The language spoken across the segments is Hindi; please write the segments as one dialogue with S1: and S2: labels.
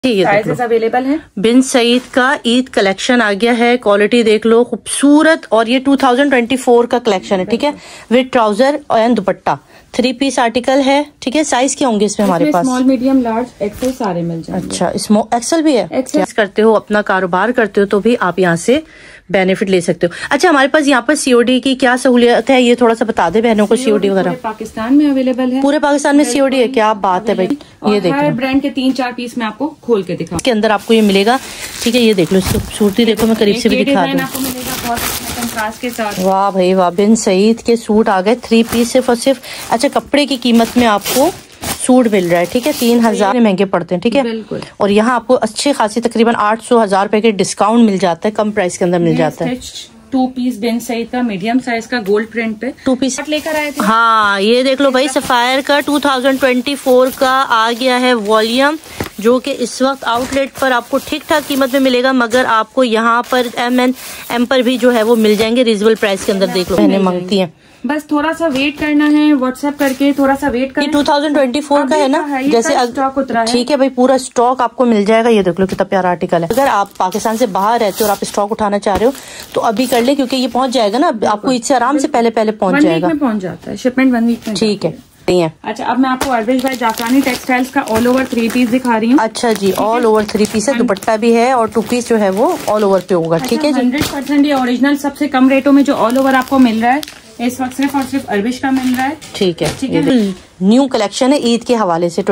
S1: साइजेस अवेलेबल है।
S2: बिन सईद का ईद कलेक्शन आ गया है, क्वालिटी देख लो खूबसूरत। और ये 2024 का कलेक्शन है, ठीक है, with trouser and dupatta. 3 piece article है, ठीक है। साइज क्या होंगे इसमें हमारे पास?
S1: स्मॉल, मीडियम, लार्ज, एक्सेल सारे मिल जाएंगे।
S2: अच्छा, स्मॉल एक्सेल भी है। एक्सेल करते हो, अपना कारोबार करते हो तो भी आप यहाँ से बेनिफिट ले सकते हो। अच्छा, हमारे पास यहाँ पर सीओडी की क्या सहूलियत है, ये थोड़ा सा बता दे बहनों को। सीओडी वगैरह
S1: पाकिस्तान में अवेलेबल है,
S2: पूरे पाकिस्तान में सीओडी है। क्या बात है भाई। ये देखो,
S1: हर ब्रांड के 3-4 पीस में आपको खोल के दिखा,
S2: इसके अंदर आपको ये मिलेगा, ठीक है। ये देख लो, इसकी खूबसूरती देखो, मैं करीब से भी दिखा दूं
S1: आपको मिलेगा बहुत कंट्रास्ट के साथ।
S2: वाह भाई वाह, बिन सईद के सूट आ गए 3 पीस सिर्फ और सिर्फ। अच्छा, कपड़े की कीमत में आपको सूट मिल रहा है, ठीक है। 3000 महंगे पड़ते हैं, ठीक है।
S1: बिल्कुल।
S2: और यहाँ आपको अच्छे खासी तकरीबन 800-1000 रुपए के डिस्काउंट मिल जाता है, कम प्राइस के अंदर मिल जाता है।
S1: 2 पीस बिन सईद का मीडियम साइज का गोल्ड प्रिंट पे
S2: 2 पीस
S1: लेकर आए थे।
S2: हाँ, ये देख लो भाई, सफायर का 2024 का आ गया है वॉल्यूम, जो कि इस वक्त आउटलेट पर आपको ठीक ठाक कीमत में मिलेगा, मगर आपको यहाँ पर M&M पर भी जो है वो मिल जाएंगे रीजनेबल प्राइस के अंदर। देख लो, बहनें मांगती हैं,
S1: बस थोड़ा सा वेट करना है, व्हाट्सएप करके थोड़ा सा वेट करना।
S2: ये 2024 का है ना, जैसे
S1: स्टॉक उतरा है,
S2: ठीक है भाई, पूरा स्टॉक आपको मिल जाएगा। ये देख लो कितना प्यारा आर्टिकल है। अगर आप पाकिस्तान से बाहर रहते हो और आप स्टॉक उठाना चाह रहे हो तो अभी कर ले, क्योंकि ये पहुंच जाएगा ना आपको, इससे आराम से पहले पहुंच जाएगा।
S1: पहुंच जाता है, शिपमेंट 1 वीक में,
S2: ठीक है।
S1: अच्छा, अब मैं आपको अरबिश भाई जाफरानी टेक्सटाइल्स का ऑल ओवर 3 पीस दिखा रही हूँ।
S2: अच्छा जी, ऑल ओवर 3 पीस है, दुपट्टा भी है और 2 पीस जो है वो ऑल ओवर पे होगा, ठीक है जी।
S1: 100% ये ओरिजिनल सबसे कम रेटों में जो ऑल ओवर आपको मिल रहा है इस वक्त सिर्फ और सिर्फ अरबिश का मिल रहा है, ठीक है, ठीक है।
S2: न्यू कलेक्शन है ईद के हवाले से,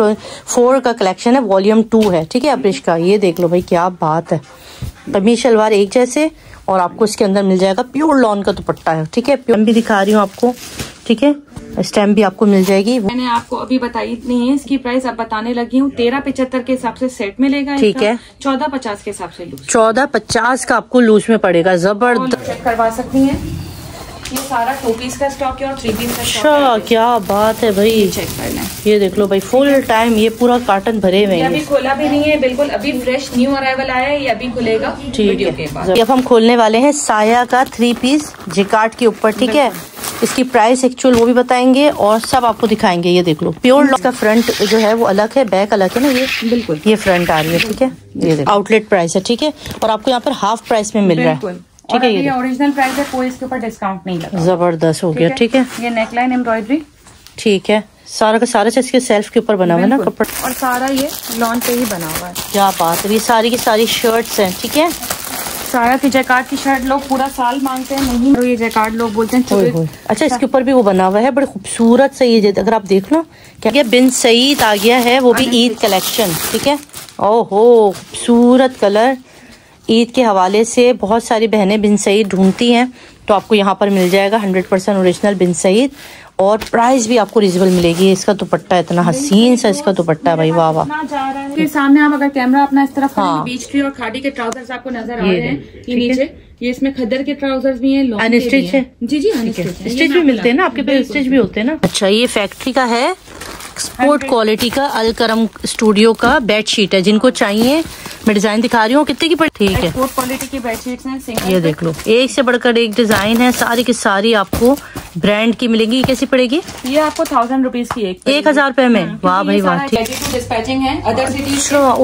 S2: 2024 का कलेक्शन है, वॉल्यूम 2 है, ठीक है, अरबिश का। ये देख लो भाई, क्या बात है। कमीज शलवार एक जैसे, और आपको इसके अंदर मिल जाएगा प्योर लॉन का दुपट्टा है, ठीक है। प्योर भी दिखा रही हूँ आपको, ठीक है, स्टैम्प भी आपको मिल जाएगी।
S1: मैंने आपको अभी बताई नहीं है, इसकी प्राइस अब बताने लगी हूँ। 1375 के हिसाब से सेट मिलेगा,
S2: ठीक है।
S1: 1450 के हिसाब से लूज,
S2: 1450 का आपको लूज में पड़ेगा। जबरदस्त,
S1: चेक करवा सकती हैं। ये सारा 2 पीस का स्टॉक है और 3 पीस का स्टॉक है।
S2: अच्छा, क्या बात है भाई,
S1: चेक करना है।
S2: ये देख लो भाई, फुल टाइम ये पूरा कार्टन भरे हुए हैं।
S1: अभी खोला भी नहीं है, बिल्कुल अभी फ्रेश न्यू अराइवल आया है, ये अभी खुलेगा वीडियो के बाद।
S2: अब हम खोलने वाले हैं साया का 3 पीस जिकार्ड के ऊपर, ठीक है। इसकी प्राइस एक्चुअल वो भी बताएंगे और सब आपको दिखाएंगे। ये देख लो, प्योर का फ्रंट जो है वो अलग है, बैक अलग है ना, ये बिल्कुल, ये फ्रंट आ रही है, ठीक है। ये देखो आउटलेट प्राइस है, ठीक है, और आपको यहाँ पर हाफ प्राइस में मिल रहा है, ठीक है। ये
S1: ओरिजिनल प्राइस है, कोई इसके ऊपर डिस्काउंट नहीं लगा।
S2: जबरदस्त हो गया, ठीक है।
S1: ये नेकलाइन एम्ब्रॉयडरी,
S2: ठीक है, सारा का सारा इसके सेल्फ के ऊपर बना हुआ है ना कपड़ा,
S1: और सारा ये लॉन पे ही बना हुआ है।
S2: क्या बात है, ये सारी की सारी शर्ट्स हैं, ठीक है।
S1: सारा की जैकार्ड की शर्ट लोग पूरा साल मांगते हैं, नहीं तो ये जैकार्ड लोग बोलते हैं।
S2: अच्छा, इसके ऊपर भी वो बना हुआ है, बड़े खूबसूरत से। ये अगर आप देख लो, क्या बिन सईद आ गया है, वो भी ईद कलेक्शन, ठीक है। ओहो, खूबसूरत कलर। ईद के हवाले से बहुत सारी बहनें बिन सईद ढूंढती हैं, तो आपको यहाँ पर मिल जाएगा 100% ओरिजिनल बिन सईद, और प्राइस भी आपको रिजनेबल मिलेगी। इसका दुपट्टा इतना हसीन सा, इसका दुपट्टा भाई वाह वाह।
S1: के सामने आप अगर कैमरा अपना इस तरफ करेंगे, बीच ट्री और खाड़ी के ट्राउजर्स आपको नजर आ रहे हैं, ये नीचे ये इसमें खद्दर के ट्राउजर्स भी हैं, लॉन्ग
S2: अनस्टिच है,
S1: जी जी,
S2: स्टिच भी मिलते हैं ना आपके पास, स्टिच भी होते हैं ना। अच्छा, ये फैक्ट्री का है, एक्सपोर्ट क्वालिटी का अल करम स्टूडियो का बेडशीट है। जिनको चाहिए मैं डिजाइन दिखा रही हूँ, कितने की पड़ी, ठीक है।
S1: एक्सपोर्ट क्वालिटी की बेडशीट्स हैं, सिंगल।
S2: ये देख लो, एक से बढ़कर एक डिजाइन है, सारी की सारी आपको ब्रांड की मिलेगी। ये कैसी पड़ेगी?
S1: ये आपको 1000 रुपीज की
S2: 1000 रुपए में। वाह भाई वाह, ठीक।
S1: डिस्पैचिंग है अदर सिटीज,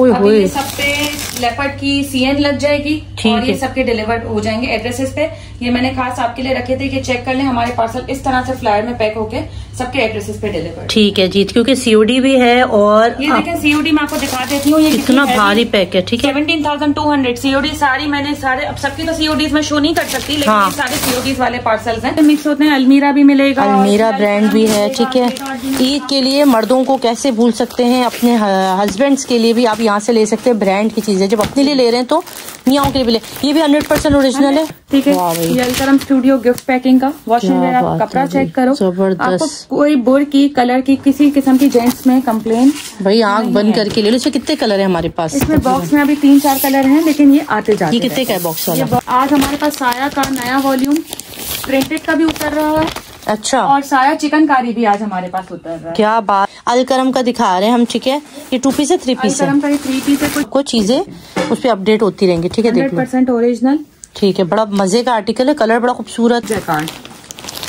S1: सब पे लेपर्ड की CN लग जाएगी और ये सबके डिलीवर्ड हो जाएंगे एड्रेसेस पे। ये मैंने खास आपके लिए रखे थे कि चेक कर लें, हमारे पार्सल इस तरह से फ्लायर में पैक होके सबके एड्रेसेस पे डिलीवर्ड, ठीक है जी। क्योंकि COD भी है, और ये देखें COD मैं आपको दिखा देती हूँ, ये
S2: कितना भारी पैक है, ठीक है।
S1: 17,200 COD सारी मैंने सारे, अब सबकी तो CODs में शो नहीं कर सकती, लेकिन ये सारे CODs वाले पार्सल्स हैं, मिक्स होते हैं। अलमीरा भी मिलेगा,
S2: अलमीरा ब्रांड भी है, ठीक है। ईद के लिए मर्दों को कैसे भूल सकते हैं, अपने हस्बैंड्स के लिए भी आप यहाँ से ले सकते हैं ब्रांड की चीजें। जब अपने लिए ले रहे हैं तो मियाओं के लिए भी ले। ये भी 100% ओरिजिनल है, ठीक है। ये
S1: Al Karam studio gift packing का वॉशिंग है, आप कपड़ा चेक करो, आपको कोई बुर की कलर की किसी किस्म की जेंट्स में कंप्लेन
S2: भाई आंख बंद करके ले लो। इसमें कितने कलर है हमारे पास?
S1: इसमें बॉक्स में अभी 3-4 कलर हैं, लेकिन ये आते जाते।
S2: ये कितने का है बॉक्स वाला?
S1: आज हमारे पास साया का नया वॉल्यूम प्रिंटेड का भी उतर रहा है,
S2: अच्छा,
S1: और साया चिकनकारी भी आज हमारे पास उतर रहा है।
S2: क्या बात। अल करम का दिखा रहे हैं हम, ठीक है। ये 2 पीस है, 3 पीस है?
S1: अल करम का ये 3 पीस है।
S2: कुछ चीजें उस पर अपडेट होती रहेंगी, ठीक है।
S1: 100% ओरिजिनल,
S2: ठीक है। बड़ा मजे का आर्टिकल है, कलर बड़ा खूबसूरत,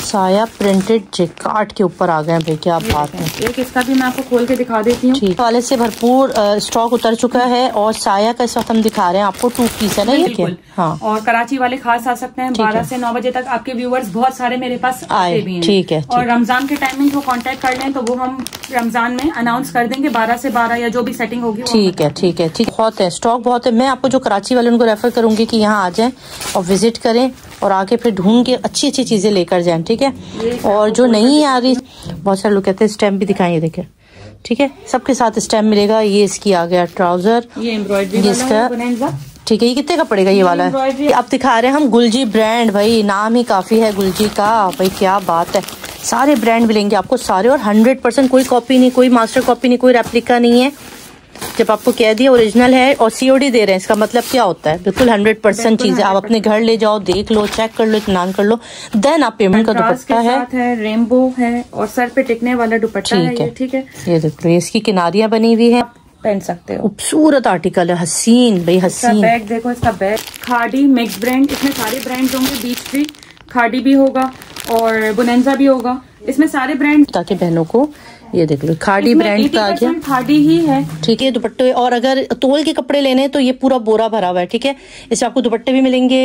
S2: साया प्रिंटेड जैकार्ड के ऊपर आ गए भाई, क्या बात है।
S1: एक इसका भी मैं आपको खोल के दिखा देती हूँ।
S2: ठीक वाले से भरपूर स्टॉक उतर चुका है और साया का इस वक्त हम दिखा रहे हैं आपको 2 पीस है ना ये क्या? हाँ,
S1: और कराची वाले खास आ सकते हैं 12 से 9 बजे तक। आपके व्यूअर्स बहुत सारे मेरे पास आए भी हैं।
S2: ठीक है।
S1: और रमजान के टाइमिंग को कांटेक्ट कर लें तो वो हम रमजान में अनाउंस कर देंगे 12 से 12 या जो भी सेटिंग होगी।
S2: ठीक है ठीक है ठीक, बहुत है स्टॉक बहुत है। मैं आपको जो कराची वाले उनको रेफर करूंगी कि यहाँ आ जाएं और विजिट करें और आके फिर ढूंढ के अच्छी अच्छी चीजें लेकर जाएं। ठीक है। और जो नहीं आ रही, बहुत सारे लोग कहते हैं स्टैम्प भी दिखाएं, देखें। ठीक है, सबके साथ स्टैम्प मिलेगा। ये इसकी आ गया ट्राउजर,
S1: ये एम्ब्रॉयडरी
S2: इसका। ठीक है, ये कितने का पड़ेगा ये वाला है? अब दिखा रहे हैं हम गुलजी ब्रांड, भाई नाम ही काफी है गुलजी का भाई, क्या बात है। सारे ब्रांड मिलेंगे आपको सारे, और 100% कोई कॉपी नहीं, कोई मास्टर कॉपी नहीं, कोई रेप्लिका नहीं है। जब आपको कह दिया ओरिजिनल है और सीओडी दे रहे हैं, इसका मतलब क्या होता है? बिल्कुल 100% चीज है। आप अपने घर ले जाओ, देख लो, चेक कर लो, इत्मीनान कर लो, देन आप पेमेंट का दुपट्टा है,
S1: रेनबो है और सर पे टिकने वाला दुपट्टा है। ठीक है,
S2: ये देखो, इसकी किनारियां बनी हुई है,
S1: पहन सकते हो।
S2: खूबसूरत आर्टिकल है, हसीन भाई हसीन।
S1: बैग देखो, इसका बैग खादी मिक्स ब्रांड, इसमें सारे ब्रांड होंगे। बीच फ्री खादी भी होगा और बोनेंजा भी होगा, इसमें सारे ब्रांड, ताकि
S2: बहनों को ये देख लो खादी ब्रांड का आ गया,
S1: खादी ही है।
S2: ठीक है, दुपट्टे। और अगर तोल के कपड़े लेने हैं तो ये पूरा बोरा भरा हुआ है। ठीक है, इसमें आपको दुपट्टे भी मिलेंगे,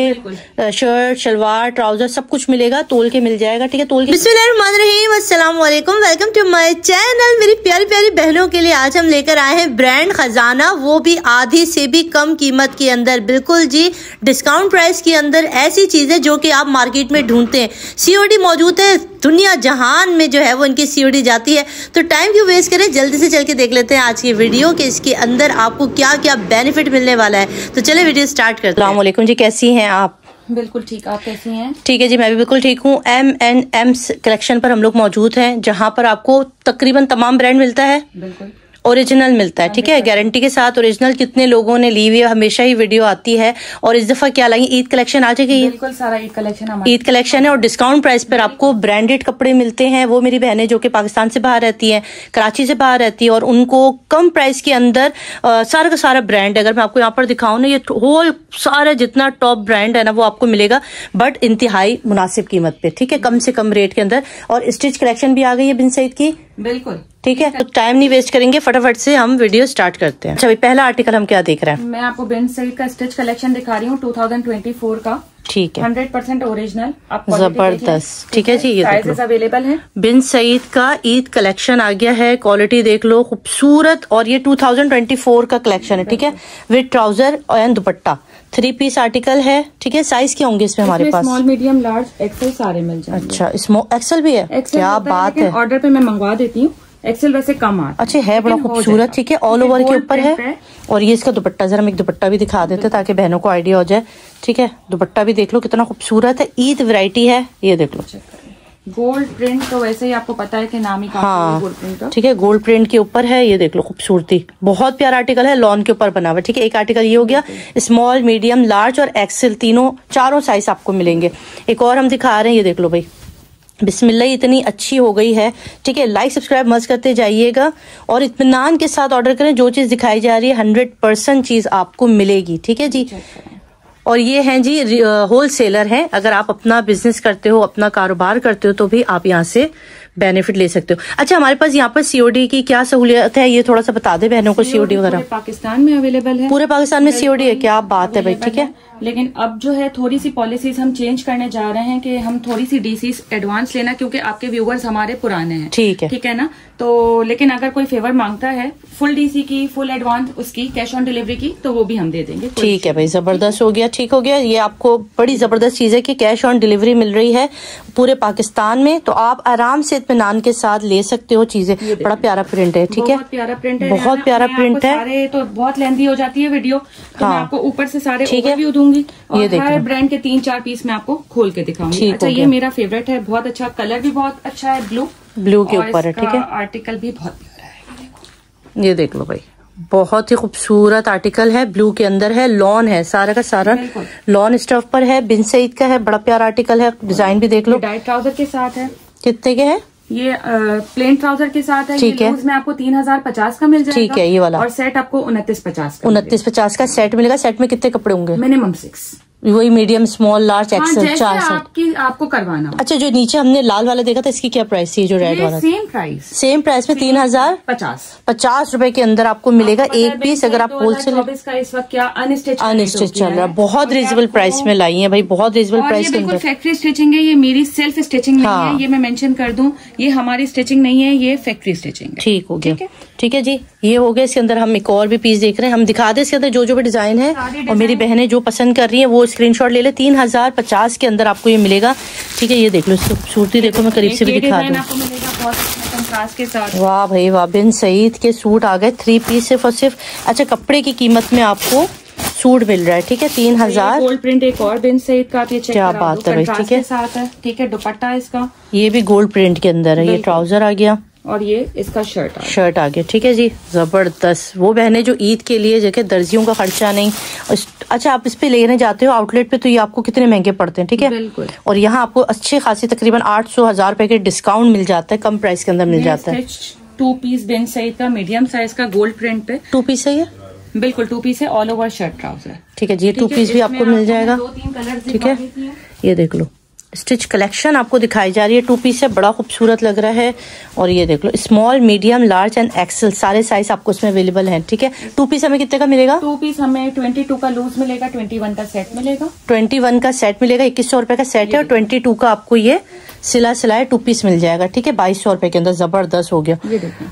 S2: शर्ट शलवार ट्राउजर सब कुछ मिलेगा, तोल के मिल जाएगा। ठीक है, तोल के। बिस्मिल्लाहिर्रहमानिर्रहीम, अस्सलाम वालेकुम, वेलकम टू माय चैनल। मेरी प्यारी प्यारी बहनों के लिए आज हम लेकर आए हैं ब्रांड खजाना, वो भी आधी से भी कम कीमत के अंदर, बिल्कुल जी डिस्काउंट प्राइस के अंदर। ऐसी चीजें जो कि आप मार्केट में ढूंढते हैं, सीओडी मौजूद है, दुनिया जहान में जो है वो इनकी सीओडी जाती है। तो टाइम क्यों वेस्ट करें, जल्दी से चल के देख लेते हैं आज की वीडियो कि इसके अंदर आपको क्या क्या बेनिफिट मिलने वाला है। तो चले वीडियो स्टार्ट करते हैं। अस्सलाम वालेकुम जी, कैसी हैं आप?
S1: बिल्कुल ठीक, आप कैसी हैं?
S2: ठीक है जी, मैं भी बिल्कुल ठीक हूँ। M&M कलेक्शन पर हम लोग मौजूद हैं, जहाँ पर आपको तकरीबन तमाम ब्रांड मिलता है, बिल्कुल ओरिजिनल मिलता है। ठीक है, गारंटी के साथ ओरिजिनल। कितने लोगों ने ली हुई है, हमेशा ही वीडियो आती है। और इस दफा क्या लाई, ईद कलेक्शन आ जाएगी।
S1: बिल्कुल सारा ईद कलेक्शन,
S2: ईद कलेक्शन है और डिस्काउंट प्राइस पर आपको ब्रांडेड कपड़े मिलते हैं। वो मेरी बहनें जो कि पाकिस्तान से बाहर रहती हैं, कराची से बाहर रहती है, और उनको कम प्राइस के अंदर सारा का सारा ब्रांड, अगर मैं आपको यहाँ पर दिखाऊं ना, ये होल सारा जितना टॉप ब्रांड है ना वो आपको मिलेगा, बट इंतहाई मुनासिब कीमत पे। ठीक है, कम से कम रेट के अंदर। और स्टिच कलेक्शन भी आ गई है बिन सईद की, बिल्कुल। ठीक है, तो टाइम नहीं वेस्ट करेंगे, फटाफट से हम वीडियो स्टार्ट करते हैं। अच्छा भाई, पहला आर्टिकल हम क्या देख रहे हैं?
S1: मैं आपको बिन सईद का स्टिच कलेक्शन दिखा रही हूँ 2024 का।
S2: ठीक है,
S1: 100% ओरिजिनल,
S2: जबरदस्त। ठीक है जी, ये
S1: साइजेस अवेलेबल है।
S2: बिन सईद का ईद कलेक्शन आ गया है, क्वालिटी देख लो, खूबसूरत। और ये 2024 का कलेक्शन है। ठीक है, with trouser and dupatta, 3 piece article है। ठीक है, साइज क्या होंगे इसमें हमारे पास?
S1: स्मॉल मीडियम लार्ज एक्सेल सारे मिल जाएंगे।
S2: अच्छा, स्मॉल एक्सेल भी है, क्या बात है।
S1: ऑर्डर पे मैं मंगवा देती हूँ, एक्सेल वैसे कम आता है।
S2: अच्छा है, बड़ा खूबसूरत। ठीक है, ऑल ओवर के ऊपर है। और ये इसका दुपट्टा, जरा हम एक दुपट्टा भी दिखा देते ताकि बहनों को आइडिया हो जाए। ठीक है, दुपट्टा भी देख लो कितना खूबसूरत है, ईद वैरायटी है। ये देख लो,
S1: गोल्ड प्रिंट, तो वैसे ही आपको पता है कि नाम ही
S2: हाँ,
S1: गोल्ड प्रिंट।
S2: ठीक है, गोल्ड प्रिंट के ऊपर है। ये देख लो खूबसूरती, बहुत प्यारा आर्टिकल है, लॉन के ऊपर बना हुआ। ठीक है, एक आर्टिकल ये हो गया, स्मॉल मीडियम लार्ज और एक्सेल, चारों साइज आपको मिलेंगे। एक और हम दिखा रहे हैं, ये देख लो भाई, बिस्मिल्लाह, इतनी अच्छी हो गई है। ठीक है, लाइक सब्सक्राइब मस्त करते जाइएगा और इत्मीनान के साथ ऑर्डर करें। जो चीज दिखाई जा रही है 100% चीज आपको मिलेगी। ठीक है जी। और ये हैं जी होल सेलर हैं, अगर आप अपना बिजनेस करते हो, अपना कारोबार करते हो, तो भी आप यहाँ से बेनिफिट ले सकते हो। अच्छा, हमारे पास यहाँ पर सीओडी की क्या सहूलियत है, ये थोड़ा सा बता दे बहनों को। सीओडी वगैरह
S1: पाकिस्तान में अवेलेबल है,
S2: पूरे पाकिस्तान में सीओडी है, क्या बात है भाई। ठीक है,
S1: लेकिन अब जो है थोड़ी सी पॉलिसीज हम चेंज करने जा रहे हैं कि हम थोड़ी सी डीसी एडवांस लेना, क्योंकि आपके व्यूअर्स हमारे पुराने हैं। ठीक है ना, तो लेकिन अगर कोई फेवर मांगता है फुल डीसी की, फुल एडवांस उसकी, कैश ऑन डिलीवरी की, तो वो भी हम दे देंगे।
S2: ठीक है भाई, जबरदस्त हो गया, ठीक हो गया। ये आपको बड़ी जबरदस्त चीज है कि कैश ऑन डिलीवरी मिल रही है पूरे पाकिस्तान में, तो आप आराम से इत्मीनान के साथ ले सकते हो चीजें। बड़ा प्यारा प्रिंट है। ठीक है,
S1: बहुत प्यारा प्रिंट है,
S2: बहुत प्यारा प्रिंट है।
S1: सारे तो बहुत लेंथी हो जाती है वीडियो, तो मैं आपको ऊपर से सारे ओवरव्यू दूंगी और
S2: ये
S1: हर ब्रांड के 3-4 पीस मैं आपको खोल के दिखाऊंगी। अच्छा, ये मेरा फेवरेट है, बहुत अच्छा, कलर भी बहुत अच्छा है, ब्लू के ऊपर है। ठीक है, आर्टिकल भी बहुत प्यारा है,
S2: ये देख लो भाई, बहुत ही खूबसूरत आर्टिकल है, ब्लू के अंदर है, लॉन है, सारा का सारा लॉन स्टफ पर है, बिन सईद का है, बड़ा प्यारा आर्टिकल है। डिजाइन भी देख लो,
S1: डाइट ट्राउजर के साथ है।
S2: कितने के है
S1: ये? प्लेन ट्राउजर के साथ है।
S2: ठीक है,
S1: में आपको 3050 का मिल जाएगा।
S2: ठीक है, ये वाला।
S1: और सेट आपको 2950 का
S2: 2950 का सेट मिलेगा। सेट में कितने कपड़े होंगे?
S1: मिनिमम 6।
S2: वही medium, small, large, XL, 4 set
S1: आपको करवाना।
S2: अच्छा, जो नीचे हमने लाल वाला देखा था, इसकी क्या प्राइस थी? जो रेड वाला, सेम प्राइस में 3050 रुपए के अंदर आपको मिलेगा एक पीस। अगर आप होलसेल,
S1: इस वक्त क्या अनस्टिच
S2: चल रहा है, बहुत रीजनेबल प्राइस में लाई है भाई, बहुत रीजनेबल प्राइस के अंदर।
S1: फैक्ट्री स्टिचिंग है, ये मेरी सेल्फ स्टिचिंग नहीं है, ये मैं मेंशन कर दूं, ये हमारी स्टिचिंग नहीं है, ये फैक्ट्री स्टिचिंग है।
S2: ठीक हो गया, ठीक है जी, ये हो गया। इसके अंदर हम एक और भी पीस देख रहे हैं, हम दिखा दें इसके अंदर जो जो भी डिजाइन है, और मेरी बहनें जो पसंद कर रही है वो स्क्रीनशॉट ले ले। 3050 के अंदर आपको ये मिलेगा, ठीक है। ये देख लो, इसकी खूबसूरती देखो, मैं करीब से भी दिखा दूं। वाह भाई वाह, बिन सईद के सूट आ गए 3 पीस सिर्फ और सिर्फ। अच्छा, कपड़े की कीमत में आपको सूट मिल रहा है, ठीक है, 3000।
S1: गोल्ड प्रिंट एक और बिन सईद का, ये चेक
S2: क्या बात है भाई, ठीक है,
S1: साथ है, ठीक है। दुपट्टा इसका
S2: ये भी गोल्ड प्रिंट के अंदर है, ये ट्राउजर आ गया
S1: और ये इसका शर्ट आ
S2: गया, ठीक है जी, जबरदस्त। वो बहनें जो ईद के लिए जगह दर्जियों का खर्चा नहीं। अच्छा, आप इस पे लेने जाते हो आउटलेट पे तो ये आपको कितने महंगे पड़ते हैं, ठीक है,
S1: बिल्कुल।
S2: और यहाँ आपको अच्छे खासी तकरीबन 800-1000 रुपए के डिस्काउंट मिल जाता है, कम प्राइस के अंदर मिल जाता है।
S1: 2 पीस बिन सईद का मीडियम साइज का गोल्ड प्रिंट पे
S2: 2 पीस है ये,
S1: बिल्कुल 2 पीस है, ऑल ओवर शर्ट ट्राउजर,
S2: ठीक है जी। 2 पीस भी आपको मिल जाएगा, ठीक है। ये देख लो, स्टिच कलेक्शन आपको दिखाई जा रही है, 2 पीस है, बड़ा खूबसूरत लग रहा है। और ये देख लो, small, medium, large and XL सारे साइज आपको इसमें अवेलेबल हैं, ठीक है। 2 पीस हमें कितने का मिलेगा?
S1: 2 पीस हमें 22 का लूज मिलेगा, 21 का सेट मिलेगा।
S2: 21 का सेट मिलेगा, 2100 रुपए का सेट है, और 22 का आपको ये सिलाए 2 पीस मिल जाएगा, ठीक है, 2200 रुपए के अंदर। जबरदस्त हो गया,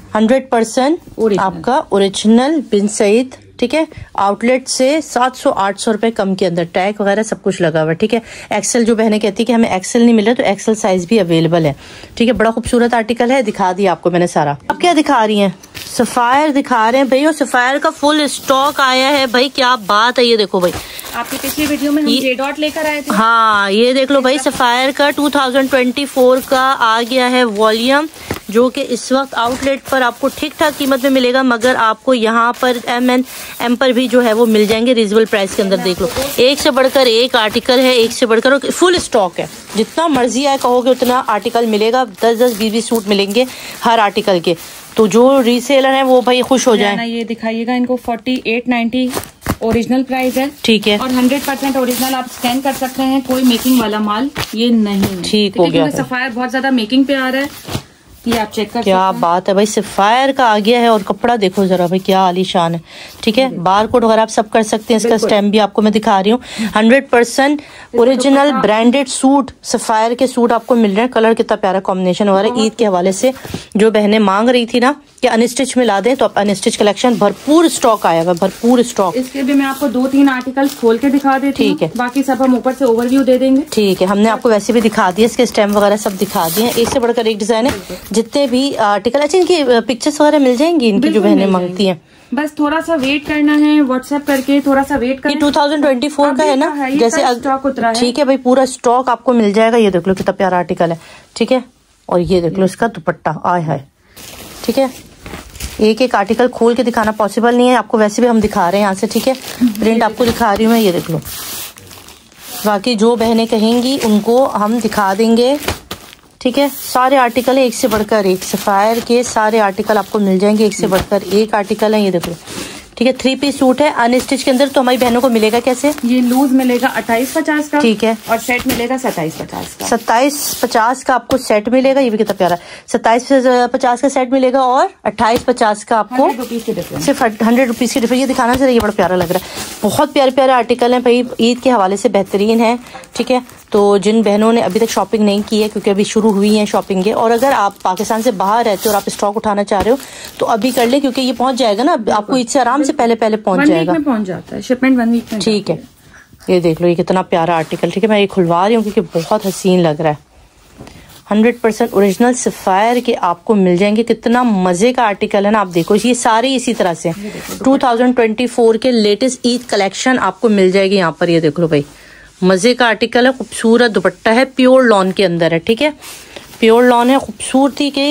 S2: 100% आपका ओरिजिनल बिन सईद, ठीक है। आउटलेट से 700-800 रुपए कम के अंदर, टैग वगैरह सब कुछ लगा हुआ है, ठीक है। एक्सेल, जो बहनें कहती है कि हमें एक्सेल नहीं मिल रहा, तो एक्सेल साइज भी अवेलेबल है, ठीक है। बड़ा खूबसूरत आर्टिकल है, दिखा दिया आपको मैंने सारा। अब क्या दिखा रही हैं? सफायर दिखा रहे हैं भाई, और सफायर का फुल स्टॉक आया है भाई, क्या बात है। ये देखो भाई,
S1: आपकी पिछली वीडियो में हम जे डॉट लेकर आए थे,
S2: हाँ, ये देख लो भाई, सफायर का 2024 का आ गया है वॉल्यूम, जो कि इस वक्त आउटलेट पर आपको ठीक ठाक कीमत में मिलेगा, मगर आपको यहाँ पर M पर भी जो है वो मिल जाएंगे रीजनेबल प्राइस के अंदर। देख लो, एक से बढ़कर एक आर्टिकल है, एक से बढ़कर फुल स्टॉक है, जितना मर्जी आए कहोगे उतना आर्टिकल मिलेगा, 10-10, 20-20 सूट मिलेंगे हर आर्टिकल के। तो जो रीसेलर है वो भाई खुश हो जाए।
S1: ये दिखाइएगा इनको, 4890 ओरिजिनल प्राइस है, ठीक है, और 100% ओरिजिनल। आप स्कैन कर सकते हैं, कोई मेकिंग वाला माल ये नहीं,
S2: ठीक हो गया।
S1: सफायर बहुत ज्यादा मेकिंग पे आ रहा है, ये आप चेक कर
S2: क्या बात है भाई, सफायर का आ गया है, और कपड़ा देखो जरा भाई, क्या आलीशान है, ठीक है। बार कोड वगैरह आप सब कर सकते हैं, इसका स्टैम्प भी आपको मैं दिखा रही हूँ। 100% ओरिजिनल ब्रांडेड सूट, सफायर के सूट आपको मिल रहे हैं। कलर कितना प्यारा कॉम्बिनेशन वगैरह। ईद के हवाले से जो बहनें मांग रही थी ना कि अनस्टिच में ला दें, तो अब अनस्टिच कलेक्शन भरपूर स्टॉक आया हुआ, भरपूर स्टॉक।
S1: इसके भी मैं आपको 2-3 आर्टिकल खोल के दिखा देती हूँ, ठीक है, बाकी सब हम ऊपर से ओवरव्यू दे देंगे, ठीक है। हमने आपको वैसे भी दिखा दिया, इसके स्टैम्प वगैरह सब दिखा दिए, एक से बढ़कर एक डिजाइन है, जितने भी आर्टिकल। अच्छा, इनकी पिक्चर्स वगैरह मिल जाएंगी, इनकी जो बहनें मांगती हैं, बस थोड़ा सा वेट करना है, व्हाट्सएप करके थोड़ा सा वेट करना।
S2: 2024 का है ना, जैसे
S1: स्टॉक उतरा है,
S2: ठीक है भाई, पूरा स्टॉक आपको मिल जाएगा। ये देख लो कितना प्यारा आर्टिकल है, ठीक है, और ये देख लो इसका दुपट्टा, आय हाय, ठीक है। एक आर्टिकल खोल के दिखाना पॉसिबल नहीं है, आपको वैसे भी हम दिखा रहे हैं यहाँ से, ठीक है, प्रिंट आपको दिखा रही हूँ मैं, ये देख लो। बाकी जो बहनें कहेंगी उनको हम दिखा देंगे, ठीक है। सारे आर्टिकल है, एक से बढ़कर एक, सफायर के सारे आर्टिकल आपको मिल जाएंगे, एक से बढ़कर एक आर्टिकल है, ये देखो, ठीक है। 3 पीस सूट है अनस्टिच के अंदर, तो हमारी बहनों को मिलेगा कैसे? ये
S1: लूज मिलेगा 2850 का,
S2: ठीक है,
S1: और सेट मिलेगा 2750 का।
S2: 2750 का आपको सेट मिलेगा, ये भी कितना प्यारा, 2750 का सेट मिलेगा, और 2850 का आपको सिर्फ 100 रुपीज की डिफरेंस। ये दिखाना चाहिए, ये बड़ा प्यारा लग रहा है, बहुत प्यारे प्यारे आर्टिकल हैं भाई, ईद के हवाले से बेहतरीन है, ठीक है। तो जिन बहनों ने अभी तक शॉपिंग नहीं की है, क्योंकि अभी शुरू हुई है शॉपिंग के, और अगर आप पाकिस्तान से बाहर रहते हो और आप स्टॉक उठाना चाह रहे हो तो अभी कर ले, क्योंकि ये पहुंच जाएगा ना आपको ईद से आराम से पहले पहुंच जाएगा,
S1: पहुंच जाता है, शिपमेंट 1 वीक में,
S2: ठीक है। ये देख लो, ये कितना प्यारा आर्टिकल, ठीक है, मैं ये खुलवा रही हूँ क्योंकि बहुत हसीन लग रहा है। 100% ओरिजिनल सफायर के आपको मिल जाएंगे, कितना मजे का आर्टिकल है ना। आप देखो, ये सारे इसी तरह से 2024 के लेटेस्ट ईद कलेक्शन आपको मिल जाएगी यहाँ पर। ये देख लो भाई, मजे का आर्टिकल है, खूबसूरत दुपट्टा है, प्योर लॉन के अंदर है, ठीक है, प्योर लॉन है, खूबसूरती के।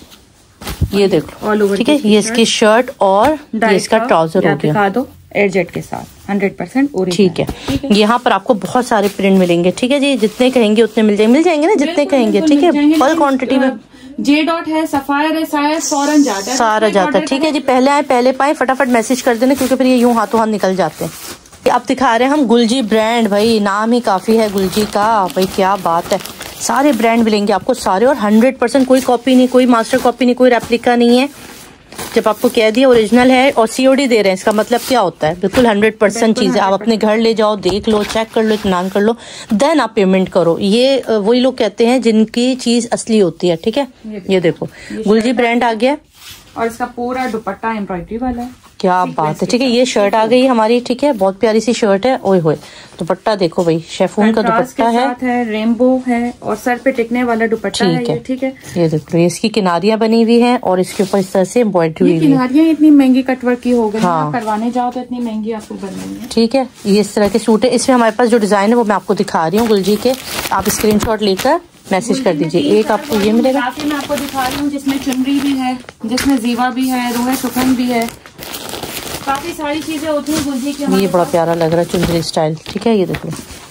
S2: ये देखो, ठीक है, ये इसकी शर्ट और ये इसका ट्राउजर हो गया,
S1: दो एयरजेट के साथ 100% ओरिजिनल,
S2: ठीक है। यहाँ पर आपको बहुत सारे प्रिंट मिलेंगे, ठीक है जी, जितने कहेंगे उतने मिल जाएंगे ना, जितने कहेंगे, ठीक है, फुल क्वांटिटी में।
S1: जे डॉट है, सफायर है, शायद फौरन जाता है,
S2: सारा जाता है, ठीक है जी। पहले आए पहले पाए, फटाफट मैसेज कर देना, क्योंकि फिर ये यूं हाथों हाथ निकल जाते हैं। अब दिखा रहे हैं हम गुलजी ब्रांड, भाई नाम ही काफी है गुलजी का, भाई क्या बात है। सारे ब्रांड मिलेंगे आपको सारे, और 100% कोई कॉपी नहीं, कोई मास्टर कॉपी नहीं, कोई रेप्लिका नहीं है। जब आपको कह दिया ओरिजिनल है और COD दे रहे हैं, इसका मतलब क्या होता है, बिल्कुल 100% चीज है। आप अपने घर ले जाओ, देख लो, चेक कर लो, इत्मीनान कर लो, देन आप पेमेंट करो। ये वही लोग कहते हैं जिनकी चीज असली होती है, ठीक है। ये देखो गुलजी ब्रांड आ गया,
S1: और इसका पूरा दुपट्टा एम्ब्रॉयडरी वाला है,
S2: क्या बात है, ठीक है। ये शर्ट आ गई हमारी, ठीक है, बहुत प्यारी सी शर्ट है। ओए होए, दुपट्टा देखो भाई, शेफून का दुपट्टा है,
S1: रेनबो है, और सर पे टिकने वाला दुपट्टा है ये, ठीक है।
S2: ये देखो, ये इसकी किनारियां बनी हुई हैं और इसके ऊपर इस तरह से एम्ब्रॉयडरी हुई है।
S1: किनारियां इतनी महंगी कटवर्क की हो गई, हाँ। करवाने जाओ तो इतनी महंगी आपको बननी है,
S2: ठीक है। ये इस तरह के सूट है, इसमें हमारे पास जो डिजाइन है वो मैं आपको दिखा रही हूँ गुलजी के, आप स्क्रीनशॉट लेकर मैसेज कर दीजिए। एक आपको ये मिलेगा,
S1: मैं आपको दिखा रही हूँ, जिसमें चुनरी भी है, जिसमें जीवा भी है, रोहे सुखन भी है, काफी सारी चीजें होती हैं गुलजी की।
S2: ये बड़ा प्यारा लग रहा है चुनरी स्टाइल, ठीक है। ये देखो,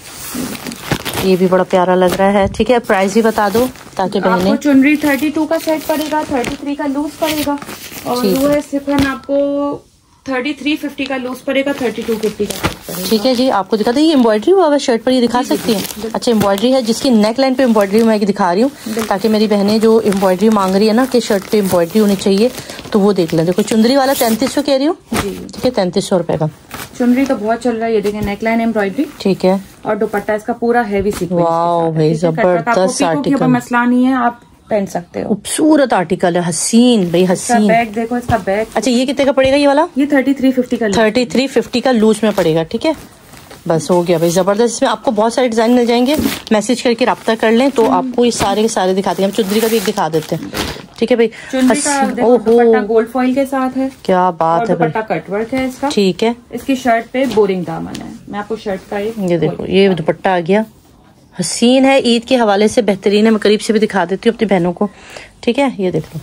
S2: ये भी बड़ा प्यारा लग रहा है, ठीक है। प्राइस भी बता दो ताकि बहने।
S1: चुनरी 32 का सेट पड़ेगा, 33 का लूज पड़ेगा, और रोहे सुखन आपको 3350 का लूज पड़ेगा, 3250 का पड़ेगा,
S2: ठीक है जी। आपको दिखा दे, ये एम्ब्रॉयडरी हुआ है शर्ट पर, ये दिखा सकती है। अच्छा, एम्ब्रॉयडरी है, जिसकी नेक लाइन पे एम्ब्रॉयडरी मैं दिखा रही हूँ, ताकि मेरी बहनें जो एम्ब्रॉयडरी मांग रही है ना कि शर्ट पे एम्ब्रॉयडरी होनी चाहिए, तो वो देख लें। देखो चुनरी वाला 3300 कह रही हूँ, ठीक है, 3300 रुपए का।
S1: चुनरी तो बहुत चल रहा है, ये देखें नेक लाइन एम्ब्रॉयडरी, ठीक है, और दुपट्टा इसका पूरा हैवी सीक्वेंस।
S2: वाओ भाई, जबरदस्त आर्टिकल,
S1: मसला नहीं है, आप पहन सकते हो।
S2: खूबसूरत आर्टिकल है, हसीन भाई हसीन।
S1: बैग देखो, इसका बैग।
S2: अच्छा, ये कितने का पड़ेगा ये वाला?
S1: ये 3350 का,
S2: 3350 का लूज में पड़ेगा, ठीक है। बस हो गया भाई, जबरदस्त। इसमें आपको बहुत सारे डिजाइन मिल जाएंगे, मैसेज करके रब्ता कर लें तो आपको ये सारे के सारे दिखाते हैं। हम चुंदरी का भी एक दिखा देते हैं, ठीक है भाई।
S1: दुपट्टा गोल्ड फॉइल के साथ है,
S2: क्या बात है,
S1: दुपट्टा कटवर्क है इसका,
S2: ठीक है।
S1: इसकी शर्ट पे बोरिंग दामन है। मैं आपको शर्ट का
S2: ये देखो, ये दुपट्टा आ गया, हसीन है, ईद के हवाले से बेहतरीन है। मैं करीब से भी दिखा देती हूँ अपनी बहनों को, ठीक है। ये देख लो,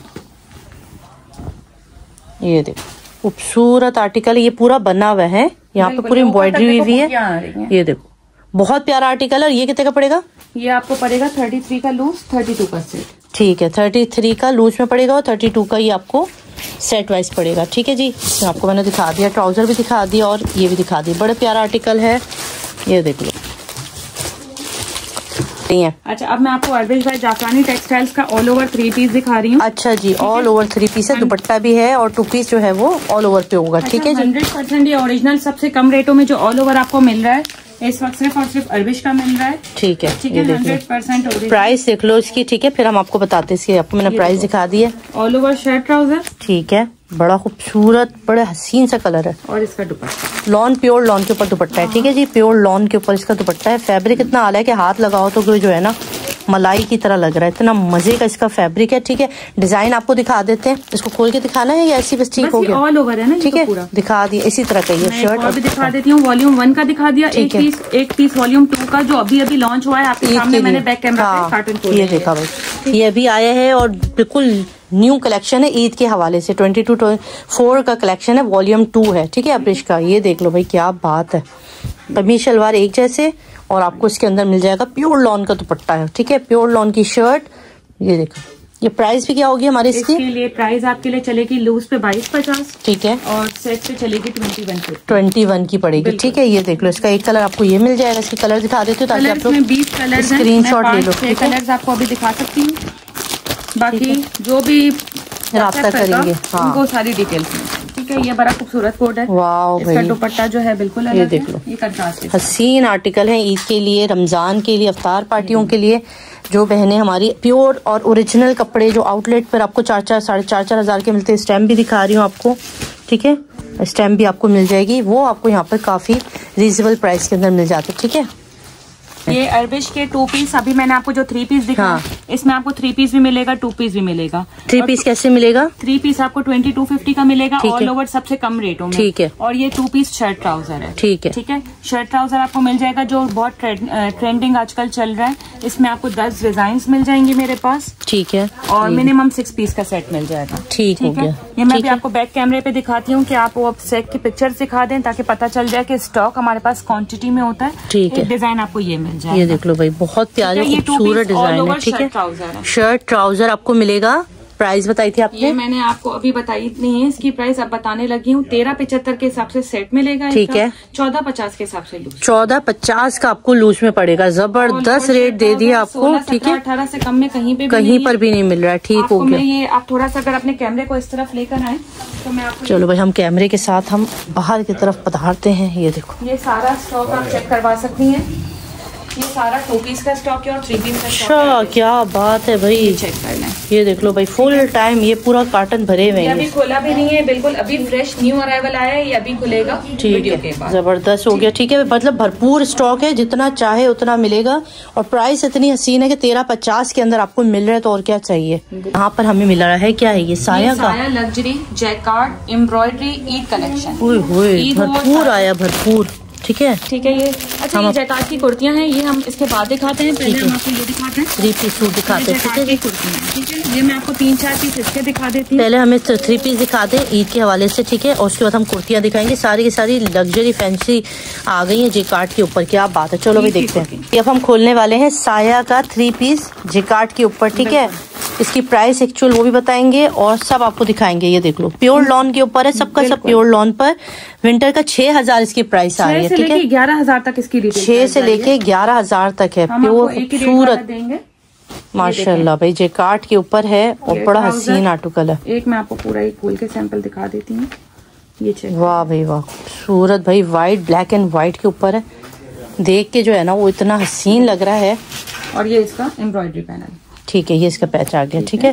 S2: ये देखो, खूबसूरत आर्टिकल, ये पूरा बना हुआ है, यहाँ पे पूरी एम्ब्रॉयडरी हुई हुई है। ये देखो, बहुत प्यारा आर्टिकल है। और ये कितने का पड़ेगा?
S1: ये आपको पड़ेगा 33 का लूज, 32 का सेट,
S2: ठीक है। 33 का लूज में पड़ेगा और 32 का ये आपको सेट वाइज पड़ेगा, ठीक है जी। आपको मैंने दिखा दिया, ट्राउजर भी दिखा दिया और ये भी दिखा दिया। बड़ा प्यारा आर्टिकल है, ये देख लो।
S1: अच्छा, अब मैं आपको अरबिश भाई जाफरानी टेक्सटाइल्स का ऑल ओवर 3 पीस दिखा रही हूँ।
S2: अच्छा जी, ऑल ओवर 3 पीस है, दुपट्टा भी है और 2 पीस जो है वो ऑल ओवर पे होगा, ठीक है जी।
S1: 100% ये ओरिजिनल सबसे कम रेटों में जो ऑल ओवर आपको मिल रहा है इस वक्त सिर्फ और सिर्फ अरबिश का मिल रहा है,
S2: ठीक है।
S1: ठीक है, 100%
S2: प्राइस देख लो इसकी, ठीक है, फिर हम आपको बताते हैं इसकी। आपको मैंने प्राइस दिखा दी है।
S1: ऑल ओवर शर्ट ट्राउजर,
S2: ठीक है, बड़ा खूबसूरत, बड़ा हसीन सा कलर है,
S1: और इसका दुपट्टा
S2: लॉन, प्योर लॉन के ऊपर दुपट्टा है, ठीक है जी। प्योर लॉन के ऊपर इसका दुपट्टा है। फैब्रिक इतना आला है कि हाथ लगाओ तो जो है ना मलाई की तरह लग रहा है, इतना मजे का इसका फैब्रिक है, ठीक है। डिजाइन आपको दिखा देते हैं, इसको खोल के दिखाना है या ऐसी बस ठीक हो गया?
S1: ऑल ओवर है ना,
S2: ठीक है, दिखा दिया इसी तरह का ये शर्ट।
S1: और भी दिखा देती हूँ, वॉल्यूम 1 का दिखा दिया, एक पीस वॉल्यूम 2 का जो अभी अभी लॉन्च हुआ है आपके सामने, मैंने बैक कैमरा पे कार्टून खोल
S2: ये देखा भाई, ये अभी आया है और बिल्कुल न्यू कलेक्शन है ईद के हवाले से। 22-4 का कलेक्शन है, वॉल्यूम 2 है, ठीक है, अब्रिश का। ये देख लो भाई, क्या बात है, कमीज शलवार एक जैसे, और आपको इसके अंदर मिल जाएगा प्योर लॉन का दुपट्टा है, ठीक है, प्योर लॉन की शर्ट। ये देखो, ये प्राइस भी क्या होगी हमारे इसके
S1: लिए? प्राइस आपके लिए चलेगी लूज पे 2250, ठीक है, और सेट पे चलेगी
S2: 21 की पड़ेगी, ठीक है। ये देख लो, इसका एक कलर आपको ये मिल जाएगा। इसके कलर दिखा देती हूँ ताकि आप लोग
S1: 20 कलर
S2: स्क्रीनशॉट ले लो, ठीक है।
S1: कलर्स आपको अभी दिखा सकती हूँ, बाकी जो भी
S2: राब्ता करेंगे
S1: उनको सारी डिटेल्स में, ठीक है। ये बड़ा खूबसूरत कोट है,
S2: वाह,
S1: इसका दुपट्टा जो है बिल्कुल अलग है।
S2: ये देख लो,
S1: ये कंट्रास्ट
S2: हसीन आर्टिकल है ईद के लिए, रमजान के लिए, अफ्तार पार्टियों के लिए। जो बहनें हमारी प्योर और ओरिजिनल कपड़े जो आउटलेट पर आपको 4-4 साढ़े 4 हजार के मिलते हैं, स्टैम्प भी दिखा रही हूँ आपको, ठीक है, स्टैम्प भी आपको मिल जाएगी, वो आपको यहाँ पर काफी रीजनेबल प्राइस के अंदर मिल जाते हैं, ठीक है।
S1: ये अरबिश के 2 पीस, अभी मैंने आपको जो 3 पीस दिखा, इसमें आपको 3 पीस भी मिलेगा, 2 पीस भी मिलेगा।
S2: 3 पीस कैसे मिलेगा?
S1: 3 पीस आपको 2250 का मिलेगा, ऑल ओवर सबसे कम रेटों में,
S2: ठीक है।
S1: और ये 2 पीस शर्ट ट्राउजर है,
S2: ठीक है,
S1: ठीक है। शर्ट ट्राउजर आपको मिल जाएगा जो बहुत ट्रेंडिंग आजकल चल रहा है। इसमें आपको 10 डिजाइन मिल जाएंगे मेरे पास, ठीक है, और मिनिमम 6 पीस का सेट मिल जाएगा,
S2: ठीक हो गया।
S1: ये मैं भी आपको बैक कैमरे पे दिखाती हूँ कि आप वो सेट की पिक्चर दिखा दें ताकि पता चल जाए कि स्टॉक हमारे पास क्वांटिटी में होता है, ठीक है। डिजाइन आपको ये मिल जाएगा,
S2: ये देख लो भाई, बहुत प्यारे खूबसूरत डिजाइन है, ठीक है। शर्ट ट्राउजर आपको मिलेगा प्राइस बताई थी आपने?
S1: ये मैंने आपको अभी बताई नहीं है, इसकी प्राइस अब बताने लगी हूँ। 1375 के हिसाब से सेट मिलेगा।
S2: ठीक है।
S1: 1450 के हिसाब से लूज।
S2: 1450 का आपको लूज में पड़ेगा। जबरदस्त रेट दे दिया आपको। ठीक है,
S1: 18 से कम में कहीं
S2: पर भी नहीं मिल रहा है। ठीक हो गया।
S1: ये आप थोड़ा सा अगर अपने कैमरे को इस तरफ लेकर आए तो मैं आपको,
S2: चलो भाई हम कैमरे के साथ हम बाहर की तरफ पधारते हैं। ये देखो,
S1: ये सारा स्टॉक आप चेक करवा सकती हैं। ये सारा 2 पीस का स्टॉक है और 3 पीस का स्टॉक है।
S2: अच्छा, क्या बात है भाई,
S1: चेक कर लें।
S2: ये देख लो भाई, फुल टाइम ये पूरा कार्टन भरे हुए हैं।
S1: अभी खोला भी नहीं है, बिल्कुल अभी फ्रेश न्यू अराइवल आया है, ये अभी खुलेगा।
S2: ठीक है, जबरदस्त हो गया। ठीक है, मतलब भरपूर स्टॉक है, जितना चाहे उतना मिलेगा। और प्राइस इतनी हसीन है कि 1350 के अंदर आपको मिल रहा है, तो और क्या चाहिए। यहाँ पर हमें मिल रहा है, क्या है ये? साया का
S1: luxury jacquard embroidery Eid collection.
S2: भरपूर आया, भरपूर। ठीक है,
S1: ठीक है। ये अच्छा, ये जैकार्ड की कुर्तियां हैं, ये हम इसके बाद दिखाते हैं। पहले हम आपको ये दिखाते हैं,
S2: 3 पीस सूट दिखाते हैं। ठीक है,
S1: ठीक है। ये मैं आपको 3-4 पीस इसके दिखा देती हूँ।
S2: पहले हमें 3 पीस दिखा दें ईद के हवाले से। ठीक है, और उसके बाद हम कुर्तियां दिखाएंगे। सारी की सारी लग्जरी फैंसी आ गई है जैकार्ड के ऊपर। क्या बात है, चलो भी देखते हैं। ये अब हम खोलने वाले हैं साया का 3 पीस जैकार्ड के ऊपर। ठीक है, इसकी प्राइस एक्चुअल वो भी बताएंगे और सब आपको दिखाएंगे। ये देख लो, प्योर लॉन के ऊपर है, सबका सब प्योर लॉन पर। विंटर का 6000 इसकी प्राइस आ रही है। ठीक है,
S1: 11,000 तक इसकी रिटेल
S2: 6 से लेके 11,000 तक है। प्योर खूबसूरत माशाल्लाह भाई, जैकार्ड के ऊपर है और बड़ा हसीन आर्टिकल है।
S1: एक मैं आपको पूरा एक खोल के सैंपल दिखा देती हूँ। ये चेक,
S2: वाह भाई वाह, खूबसूरत भाई। व्हाइट, ब्लैक एंड व्हाइट के ऊपर है। देख के जो है ना वो इतना हसीन लग रहा है।
S1: और ये इसका एम्ब्रॉयडरी पैनल।
S2: ठीक है, ये इसका पैच आ गया। ठीक है,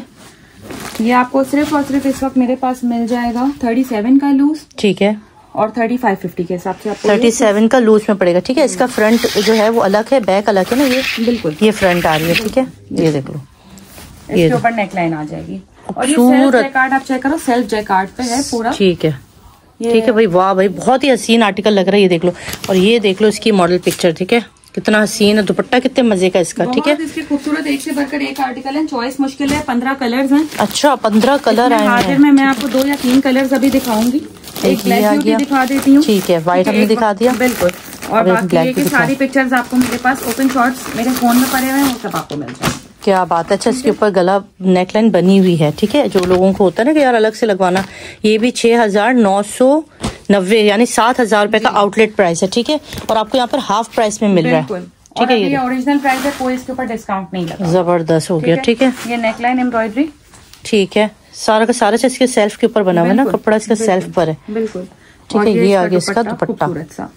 S1: ये आपको सिर्फ और सिर्फ इस वक्त मेरे पास मिल जाएगा 37 का लूज।
S2: ठीक है,
S1: और 3550 के हिसाब से आपको
S2: 37 का लूज में पड़ेगा। ठीक है, इसका फ्रंट जो है वो अलग है, बैक अलग है ना। ये बिल्कुल, ये फ्रंट आ रही है। ठीक है, ये देख लो,
S1: इसके ऊपर नेकलाइन आ जाएगी। और ये सेल्फ जैकार्ड आप चेक करो, सेल्फ जैकार्ड पे है पूरा।
S2: ठीक है, ठीक है भाई, वाह भाई, बहुत ही हसीन आर्टिकल लग रहा है। ये देख लो, और ये देख लो इसकी मॉडल पिक्चर। ठीक है, कितना हसीन है, दुपट्टा कितने मजे का इसका। ठीक है,
S1: इसके खूबसूरत एक से बढ़कर एक आर्टिकल है। चॉइस मुश्किल है, 15 कलर्स हैं।
S2: अच्छा, 15 कलर आए हैं।
S1: मैं आपको 2 या 3 कलर्स अभी दिखाऊंगी। एक ब्लैक ब्यूटी दिखा देती हूँ।
S2: ठीक है, व्हाइट हमने दिखा दिया,
S1: बिल्कुल। और बाकी की सारी पिक्चर्स आपको मेरे पास ओपन शॉट्स मेरे फोन में पड़े हुए हैं, वो सब आपको मिल जाएंगे।
S2: क्या बात है। अच्छा, इसके ऊपर गला नेकलाइन बनी हुई है। ठीक है, जो लोगों को होता है ना कि यार अलग से लगवाना, ये भी 6990 यानी 7000 रुपए का आउटलेट प्राइस है। ठीक है, और आपको यहाँ पर हाफ प्राइस में मिल रहा है। ठीक है,
S1: ये ओरिजिनल प्राइस है, कोई इसके ऊपर डिस्काउंट नहीं लगा।
S2: जबरदस्त हो गया। ठीक है,
S1: ये नेकलाइन एम्ब्रॉयडरी।
S2: ठीक है, सारा का सारा इसके सेल्फ के ऊपर बना हुआ है ना, कपड़ा इसका सेल्फ पर है।
S1: बिल्कुल,
S2: ठीक है। ये आगे इसका दुपट्टा,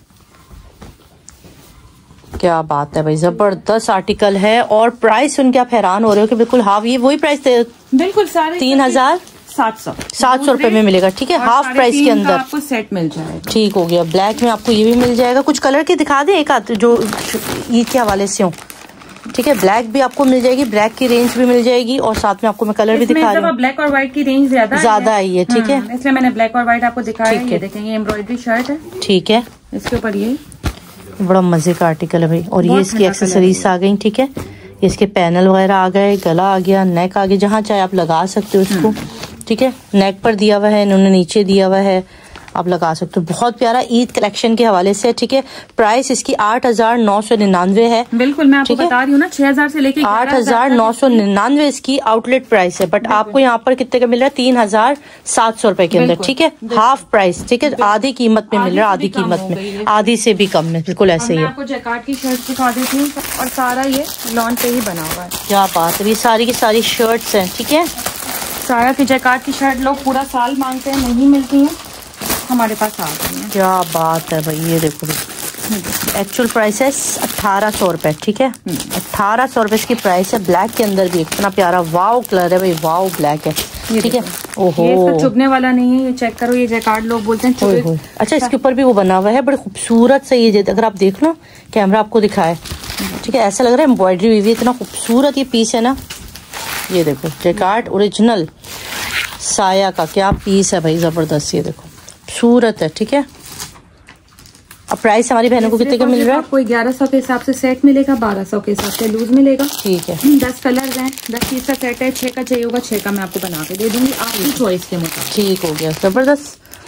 S2: क्या बात है भाई, जबरदस्त आर्टिकल है। और प्राइस सुन के आप हैरान हो रहे हो कि बिल्कुल हाफ, ये वही प्राइस
S1: बिल्कुल सारे
S2: 3700 रुपए में मिलेगा। ठीक है, हाफ प्राइस के अंदर
S1: आपको सेट मिल जाएगा।
S2: ठीक हो गया। ब्लैक में आपको ये भी मिल जाएगा। कुछ कलर के दिखा दे एक आध जो ईद के हवाले से हो। ठीक है, ब्लैक भी आपको मिल जाएगी, ब्लैक की रेंज भी मिल जाएगी। और साथ में आपको मैं कलर भी दिखा रही हूँ।
S1: ब्लैक और व्हाइट की रेंज ज्यादा आई है। ठीक है, इसलिए मैंने ब्लैक और व्हाइट आपको दिखाया है। ये देखें, ये एम्ब्रॉयडरी शर्ट है।
S2: ठीक है,
S1: इसके ऊपर ये
S2: बड़ा मजे का आर्टिकल है भाई। और ये इसकी एक्सेसरीज आ गई। ठीक है, इसके पैनल वगैरह आ गए, गला आ गया, नेक आ गया, जहाँ चाहे आप लगा सकते हो इसको। ठीक है, नेक पर दिया हुआ है इन्होंने, नीचे दिया हुआ है, आप लगा सकते हो। बहुत प्यारा ईद कलेक्शन के हवाले से। ठीक है, प्राइस इसकी 8999 है।
S1: बिल्कुल, मैं आपको बता रही हूँ ना, 6000 से लेके
S2: 8999 इसकी आउटलेट प्राइस है। बट आपको यहाँ पर कितने का मिल रहा है? 3700 रुपए के अंदर। ठीक है, हाफ प्राइस। ठीक है, आधी कीमत में मिल रहा है, आधी कीमत में, आधी से भी कम में, बिल्कुल ऐसे ही है।
S1: आपको जैकार्ड की शर्ट दिखा देती हूँ, और सारा ये लॉन पे ही बना हुआ है।
S2: क्या बात है, ये सारी की सारी शर्ट्स हैं। ठीक है,
S1: सारा की जैकार्ड की शर्ट लोग पूरा साल मांगते हैं, नहीं मिलती है, हमारे पास आ गई है।
S2: क्या बात है भाई, ये देखो, एक्चुअल प्राइस है 1800 रुपए। ठीक है, 1800 रुपए इसकी प्राइस है। ब्लैक के अंदर भी इतना प्यारा वाव कलर है भाई, वाव ब्लैक है। ठीक है, ओहो,
S1: ये इसका चुभने वाला नहीं है, ये चेक करो, ये जैकार्ड लोग बोलते हैं।
S2: अच्छा, इसके ऊपर भी वो बना हुआ है, बड़े खूबसूरत से। ये अगर आप देख लो, कैमरा आपको दिखाए, ठीक है, ऐसा लग रहा है एम्ब्रॉयडरी हुई है, इतना खूबसूरत ये पीस है ना। ये देखो, जैकार्ड ओरिजिनल साया का क्या पीस है भाई, जबरदस्त। ये देखो, खूबसूरत है। ठीक है, अब प्राइस हमारी बहनों को कितने का मिल रहा है?
S1: आपको 1100 के हिसाब से सेट मिलेगा, 1200 के हिसाब से लूज मिलेगा।
S2: ठीक है,
S1: 10 कलर्स हैं, 10 पीस का सेट है, 6 का चाहिए होगा 6 का मैं आपको बना के दे दूंगी, आपकी चॉइस के मुताबिक।
S2: ठीक हो गया, जबरदस्त।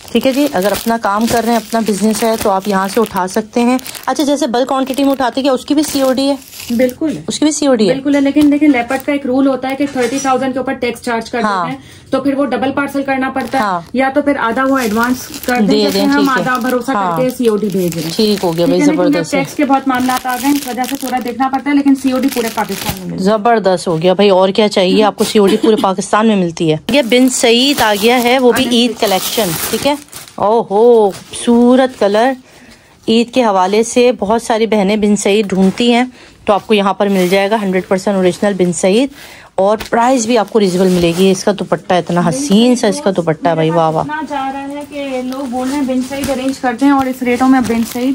S2: ठीक है जी। अगर अपना काम कर रहे हैं, अपना बिजनेस है, तो आप यहाँ से उठा सकते हैं। अच्छा, जैसे बल्क क्वांटिटी में उठाते हैं क्या उसकी भी सीओडी है?
S1: बिल्कुल,
S2: उसकी भी सीओडी है।
S1: बिल्कुल है, लेकिन देखिए लेपर्ड का एक रूल होता है कि 30,000 के ऊपर टैक्स चार्ज कर देते हैं, तो फिर वो डबल पार्सल करना पड़ता है, या तो फिर आधा वो एडवांस कर देते हैं, हम आधा भरोसा करके सीओडी भेज रहे हैं।
S2: ठीक हो गया भाई, जबरदस्त।
S1: टैक्स के बहुत मामला आ गए, इस वजह से पूरा देखना पड़ता है, लेकिन सीओडी पूरे पाकिस्तान में
S2: जबरदस्त हो गया भाई। और क्या चाहिए आपको, सीओडी पूरे पाकिस्तान में मिलती है। ये बिन सईद आ गया है, वो भी ईद कलेक्शन। ठीक है, ओहो खूबसूरत कलर। ईद के हवाले से बहुत सारी बहनें बिन सईद ढूंढती हैं, तो आपको यहाँ पर मिल जाएगा 100% ओरिजिनल बिन सईद, और प्राइस भी आपको रिजनेबल मिलेगी। इसका दुपट्टा इतना हसीन सा इसका दुपट्टा भाई, वाह वाह।
S1: जा रहा है कि लोग बोल रहे हैं बिन सईद अरेंज करते हैं, और इस रेटों में बिन सईद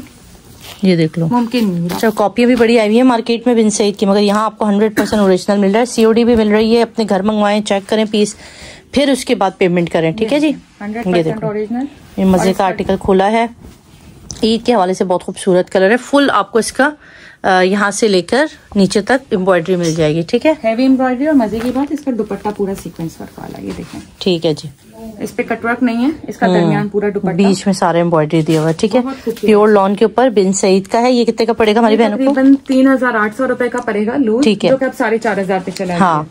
S2: ये देख लो
S1: मुमकिन नहीं।
S2: अच्छा, कॉपियाँ भी बड़ी आई हुई है मार्केट में बिन सईद की, मगर यहाँ आपको 100% ओरिजिनल मिल रहा है। सीओडी भी मिल रही है। अपने घर मंगवाएं, चेक करें पीस, फिर उसके बाद पेमेंट करें। ठीक है जी।
S1: 100% ओरिजिनल,
S2: ये मजे का आर्टिकल खुला है। ईद के हवाले से बहुत खूबसूरत कलर है। फुल आपको इसका यहाँ से लेकर नीचे तक एम्ब्रॉयडरी मिल जाएगी। ठीक है,
S1: हैवी एम्ब्रॉयडरी, और मजे की बात इसका दुपट्टा पूरा सीक्वेंस वर्क वाला, ये देखें।
S2: ठीक है जी,
S1: इस पे कटवर्क नहीं है, इसका दरमियान पूरा दुपट्टा,
S2: बीच में सारा एम्ब्रॉयडरी दिया हुआ है। ठीक है, प्योर लॉन के ऊपर बिन सईद का है। ये कितने का पड़ेगा हमारी बहनों को?
S1: 3,800 रुपए का पड़ेगा लूज। ठीक है, जो कि अब 4,500 पे चला है।
S2: हाँ,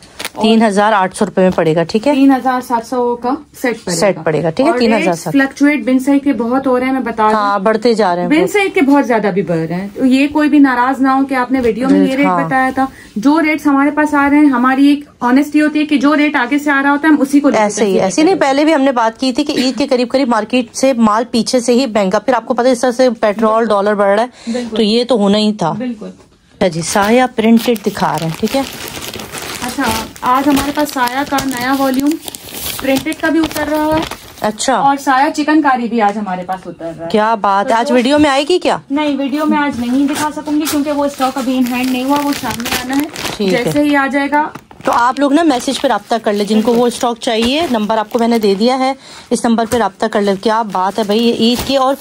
S2: 3,800 रुपए में पड़ेगा। ठीक है,
S1: 3,700 का सेट पड़ेगा। ठीक है, 3,700। फ्लक्चुएट बिन सईद के बहुत हो रहे हैं, मैं बता रहा हूँ,
S2: बढ़ते जा रहे हैं।
S1: बिन सईद के बहुत ज्यादा भी बढ़ रहे हैं, तो ये कोई भी नाराज ना हो कि आपने वीडियो में ये रेट बताया था। जो रेट्स हमारे पास आ रहे हैं, हमारी एक ऑनेस्टी होती है कि जो रेट आगे से आ रहा होता है हम उसी को
S2: ऐसे ही नहीं। पहले भी हमने बात की थी कि ईद के करीब करीब मार्केट से माल पीछे से ही महंगा, फिर आपको पता है इस तरह से पेट्रोल डॉलर बढ़ रहा है, तो ये तो होना ही था। बिल्कुल जी। साया प्रिंटेड दिखा रहे हैं। ठीक है,
S1: अच्छा, आज हमारे पास साया का नया वॉल्यूम प्रिंटेड का भी उतर रहा है। अच्छा, और साया चिकनकारी भी आज हमारे पास उतर रहा है।
S2: क्या बात है, आज वीडियो में आएगी क्या?
S1: नहीं, वीडियो में आज नहीं दिखा सकूंगी क्योंकि वो स्टॉक अभी इन हैंड नहीं हुआ, वो सामने आना है। जैसे ही आ जाएगा
S2: तो आप लोग ना मैसेज पे रब्ता कर ले, जिनको वो स्टॉक चाहिए। नंबर आपको मैंने दे दिया है, इस नंबर पे रब्ता कर ले। क्या बात है भाई, ये ईद की और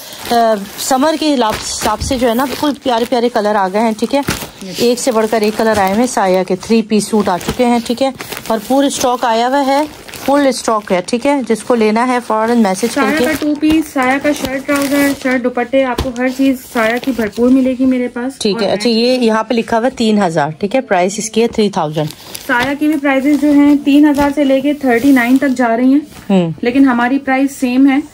S2: समर के हिसाब से जो है ना बिल्कुल प्यारे प्यारे कलर आ गए हैं। ठीक है, एक से बढ़कर एक कलर आए हैं। साया के 3 पीस सूट आ चुके हैं। ठीक है, भरपूर स्टॉक आया हुआ है, फुल स्टॉक है। ठीक है, जिसको लेना है फौरन मैसेज करके।
S1: साया का 2 पीस, साया का शर्ट ट्राउजर, शर्ट दुपट्टे, आपको हर चीज साया की भरपूर मिलेगी मेरे पास।
S2: ठीक है, अच्छा, ये यहाँ पे लिखा हुआ 3,000। ठीक है, प्राइस इसकी है 3,000।
S1: साया की भी प्राइसेस जो हैं 3,000 से लेके 39 तक जा रही हैं, लेकिन हमारी प्राइस सेम है।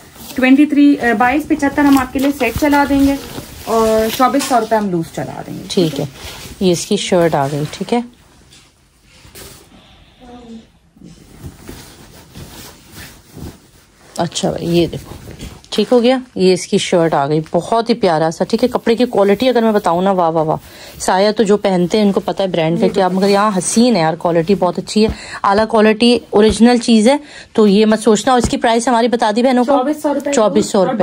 S1: 2275 हम आपके लिए सेट चला देंगे, और 2400 रुपए हम लूज चला देंगे।
S2: ठीक है, ये इसकी शर्ट आ गई। ठीक है, अच्छा भाई, ये देखो ठीक हो गया। ये इसकी शर्ट आ गई, बहुत ही प्यारा सा। ठीक है, कपड़े की क्वालिटी अगर मैं बताऊँ ना, वाह वाह वाह। साया तो जो पहनते हैं उनको पता है ब्रांड का क्या, मगर यहाँ हसीन है यार, क्वालिटी बहुत अच्छी है, आला क्वालिटी, ओरिजिनल चीज है। तो ये मत सोचना। और इसकी प्राइस हमारी बता दी बहनों को 2400 रुपए,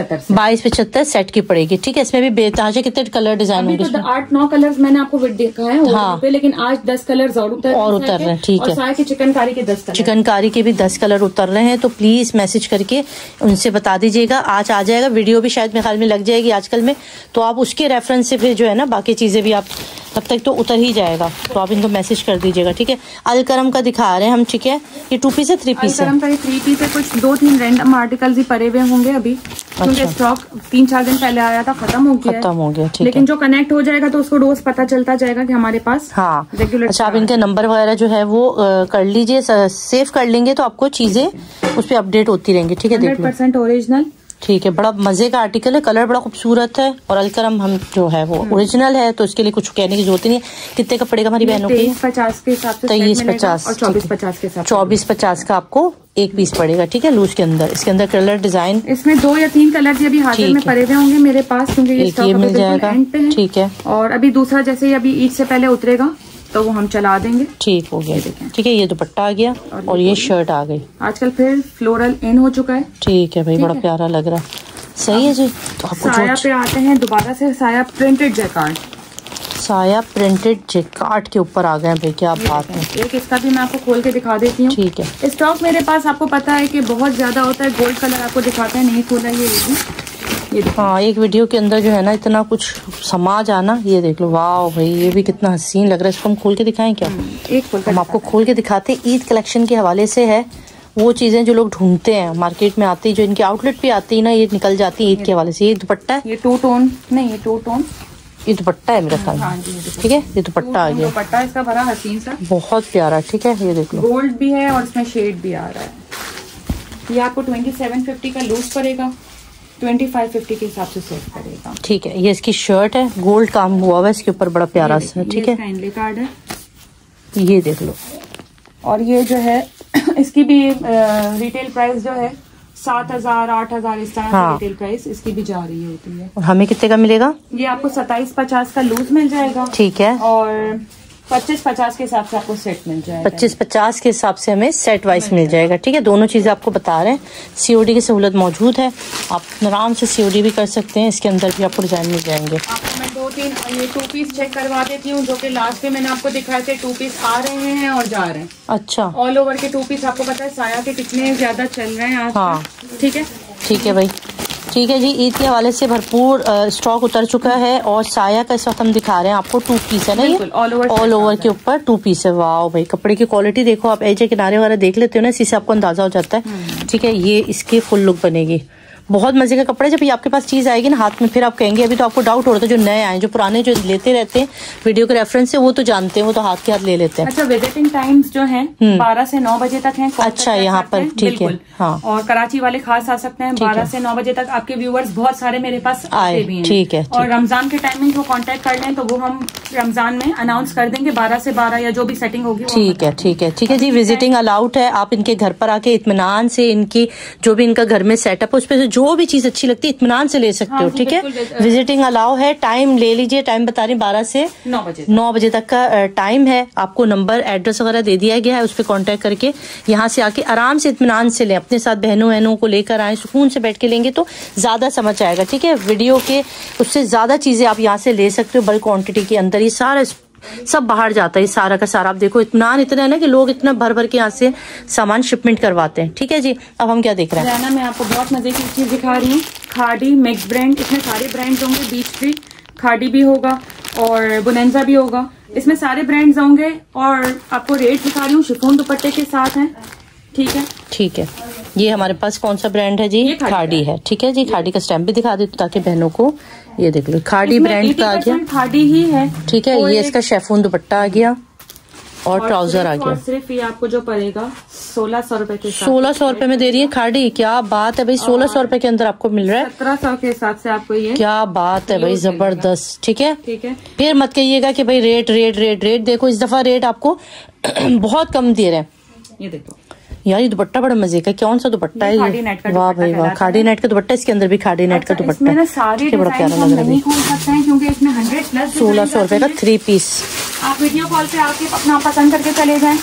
S2: 2275 सेट की पड़ेगी। ठीक है, इसमें भी बेतहाशे कितने कलर डिजाइन होंगे?
S1: 8-9 कलर मैंने आपको देखा है। हाँ, लेकिन आज 10 कलर और
S2: उतर रहे हैं। ठीक है,
S1: साया के चिकनकारी के 10 कलर,
S2: चिकनकारी के भी 10 कलर उतर रहे हैं। तो प्लीज मैसेज करके उनसे बता दीजिएगा। आज आ जाएगा, वीडियो भी शायद मेरे ख्याल में लग जाएगी आजकल में, तो आप उसके रेफरेंस से फिर जो है ना बाकी चीजें भी आप तब तक तो उतर ही जाएगा, तो आप इनको मैसेज कर दीजिएगा। ठीक है, अलकरम का दिखा रहे हैं हम। ठीक है, ये 2 पीस है 3 पीस है?
S1: अलकरम का ये 3 पीस है। कुछ 2-3 रैंडम आर्टिकल्स ही पड़े हुए होंगे अभी, क्योंकि स्टॉक 3-4 दिन पहले आया था, खत्म हो गया। ठीक, लेकिन जो कनेक्ट हो जाएगा तो उसको रोज पता चलता जाएगा कि हमारे पास। हाँ, रेगुलर। अच्छा, आप इनके नंबर वगैरह जो है वो कर लीजिए, सेव कर लेंगे तो आपको चीजें उस पर अपडेट होती रहेंगी। ठीक है, 100% ओरिजिनल। ठीक है, बड़ा मजे का आर्टिकल है, कलर बड़ा खूबसूरत है, और अलकरम हम जो है वो ओरिजिनल है, तो इसके लिए कुछ कहने की जरूरत नहीं है। कितने का पड़ेगा हमारी बहनों को? 2350 के हिसाब से 2350 और 2450 के हिसाब से 2450 का आपको एक पीस पड़ेगा। ठीक है, लूज के अंदर, इसके अंदर कलर डिजाइन, इसमें 2 या 3 कलर भी अभी हाजिर में पड़े हुए होंगे मेरे पास, क्योंकि ये स्टॉक मिल जाएगा। ठीक है, और अभी दूसरा जैसे ही अभी ईद से पहले उतरेगा तो वो हम चला देंगे। ठीक हो गया। ठीक है, ये दुपट्टा आ गया और ये शर्ट आ गई। आजकल फिर फ्लोरल इन हो चुका है। ठीक है भाई, बड़ा प्यारा लग रहा है। सही है जी। तो आपको साया पे आते हैं दोबारा से। Saya printed jacquard, Saya printed jacquard के ऊपर आ गए भाई, क्या बात है। एक इसका भी मैं आपको खोल के दिखा देती हूँ। ठीक है, स्टॉक मेरे पास आपको पता है कि बहुत ज्यादा होता है। गोल्ड कलर आपको दिखाते हैं, नहीं खोला ये हाँ, एक वीडियो के अंदर जो है ना इतना कुछ समा जाना। ये देख लो, वाह भाई, ये भी कितना हसीन लग रहा है। इसको हम खोल के दिखाएं क्या? एक हम आपको खोल के दिखाते। ईद कलेक्शन के हवाले से है,
S2: वो चीजें जो लोग ढूंढते हैं मार्केट में आती, जो इनके आउटलेट पे आती है ना, ये निकल जाती है ईद के हवाले से। ये दुपट्टा है,
S1: ये 2 टोन नहीं, ये 2 टोन,
S2: ये दुपट्टा है मेरा ख्याल में, ठीक है। ये दुपट्टा आ गया,
S1: दुपट्टा इसका बड़ा हसीन सा,
S2: बहुत प्यारा, ठीक है। ये देख लो,
S1: गोल्ड भी है और इसमें शेड भी आ रहा है। ये आपको 2750 का लूज पड़ेगा, 2550 के हिसाब से सेट करेगा, ठीक है।
S2: ये इसकी शर्ट है, गोल्ड काम हुआ हुआ है इसके ऊपर, बड़ा प्यारा सा, ठीक है।
S1: हैंडले कार्ड है,
S2: ये देख लो।
S1: और ये जो है इसकी भी रिटेल प्राइस जो है 7000 8000 इस तरह से रिटेल प्राइस इसकी भी जा रही होती है।
S2: और हमें कितने का मिलेगा?
S1: ये आपको 2750 का लूज मिल जाएगा,
S2: ठीक है।
S1: और 2550 के हिसाब से आपको सेट मिल जाएगा,
S2: 2550 के हिसाब से हमें सेट वाइज मिल जाएगा, ठीक है। दोनों चीजें आपको बता रहे हैं। सीओडी की सहूलत मौजूद है, आप आराम से सीओडी भी कर सकते हैं। इसके अंदर भी आपको डिजाइन मिल जाएंगे।
S1: आपको मैं 2-3 ये 2 पीस चेक करवा देती हूँ, जो कि लास्ट में मैंने आपको दिखाए थे। 2 पीस आ रहे हैं और जा रहे हैं।
S2: अच्छा,
S1: ऑल ओवर के 2 पीस आपको पता है साया के कितने ज्यादा चल रहे हैं आज। हाँ, ठीक है,
S2: ठीक है भाई, ठीक है जी। ईद के हवाले से भरपूर स्टॉक उतर चुका है, और साया का इस वक्त हम दिखा रहे हैं आपको 2 पीस है ना, ये ऑल ओवर के ऊपर 2 पीस है। वाह भाई, कपड़े की क्वालिटी देखो आप, ऐसे किनारे वगैरह देख लेते हो ना, इसी से आपको अंदाजा हो जाता है, ठीक है। ये इसकी फुल लुक बनेगी, बहुत मजे का कपड़ा है। जब ये आपके पास चीज आएगी ना हाथ में, फिर आप कहेंगे, अभी तो आपको डाउट हो रहा था जो नए आए, जो पुराने जो लेते रहते हैं वीडियो के रेफरेंस से, वो तो जानते हैं, वो तो हाथ के हाथ ले लेते हैं।
S1: अच्छा, विजिटिंग टाइम्स जो है 12 से 9 बजे तक है।
S2: अच्छा, यहाँ पर ठीक है, हाँ।
S1: और कराची वाले खास आ सकते हैं 12 से 9 बजे तक। आपके व्यूअर्स बहुत सारे मेरे पास आए भी हैं,
S2: ठीक है।
S1: और रमजान के टाइमिंग को कांटेक्ट कर लें तो वो हम रमजान में अनाउंस कर देंगे 12 से 12 या जो भी सेटिंग होगी।
S2: ठीक है, ठीक है, ठीक है जी। विजिटिंग अलाउड है, आप इनके घर पर आके इत्मीनान से इनकी जो भी इनका घर में सेटअप है उस पर से जो भी चीज अच्छी लगती है इत्मीनान से ले सकते हो, ठीक है। विजिटिंग अलाउ है। टाइम ले लीजिए, टाइम बता रही 12 से 9 बजे तक का टाइम है। आपको नंबर एड्रेस वगैरह दे दिया गया है, उस पर कॉन्टेक्ट करके यहाँ से आके आराम से इत्मीनान से लें। अपने साथ बहनों को लेकर आए, सुकून से बैठ के लेंगे तो ज्यादा समझ आएगा, ठीक है। वीडियो के उससे ज्यादा चीजें आप यहाँ से ले सकते हो, बड़ी क्वांटिटी के अंदर। ये सारा सब बाहर जाता है, सारा का सारा। आप देखो इत्मीनान इतना है ना कि लोग इतना भर भर के यहाँ से सामान शिपमेंट करवाते हैं, ठीक है जी। अब हम क्या देख रहे हैं?
S1: मैं आपको बहुत मजे की चीज दिखा रही हूँ। खाड़ी मिक्स ब्रांड, इसमें सारे ब्रांड्स होंगे। बीच ट्री खाड़ी भी होगा और बोनेंजा भी होगा, इसमें सारे ब्रांड्स होंगे। और आपको रेट दिखा रही हूँ, शिफॉन दुपट्टे के साथ है, ठीक है।
S2: ठीक है, ये हमारे पास कौन सा ब्रांड है जी? खाड़ी है, ठीक है जी। खाड़ी का स्टैम्प भी दिखा देती ताकि बहनों को ये देख लो, खाड़ी ब्रांड का आ गया,
S1: खाड़ी ही है,
S2: ठीक है। ये इसका शेफून दुपट्टा आ गया और ट्राउजर आ गया।
S1: सिर्फ ये आपको जो पड़ेगा 1600 रुपए के साथ।
S2: 1600 रुपए में दे रही है खाड़ी, क्या बात है भाई। 1600 रुपए के अंदर आपको मिल रहा है,
S1: 1700 के हिसाब से आपको ये,
S2: क्या बात है भाई, जबरदस्त, ठीक है।
S1: ठीक है,
S2: फिर मत कहिएगा कि भाई रेट रेट रेट रेट। देखो इस दफा रेट आपको बहुत कम दे रहे हैं।
S1: ये देखो
S2: यार, ये दुपट्टा बड़ा मजे का, कौन सा दुपट्टा है ये? वाह भाई वाह, खाड़ी नेट का दुपट्टा, इसके अंदर भी खाड़ी नेट का दुपट्टा,
S1: बड़ा प्यारा लग रहा है, क्योंकि इसमें 100+
S2: 1600 रुपए का 3 पीस।
S1: आप वीडियो कॉल पे आके अपना पसंद करके चले जाएं,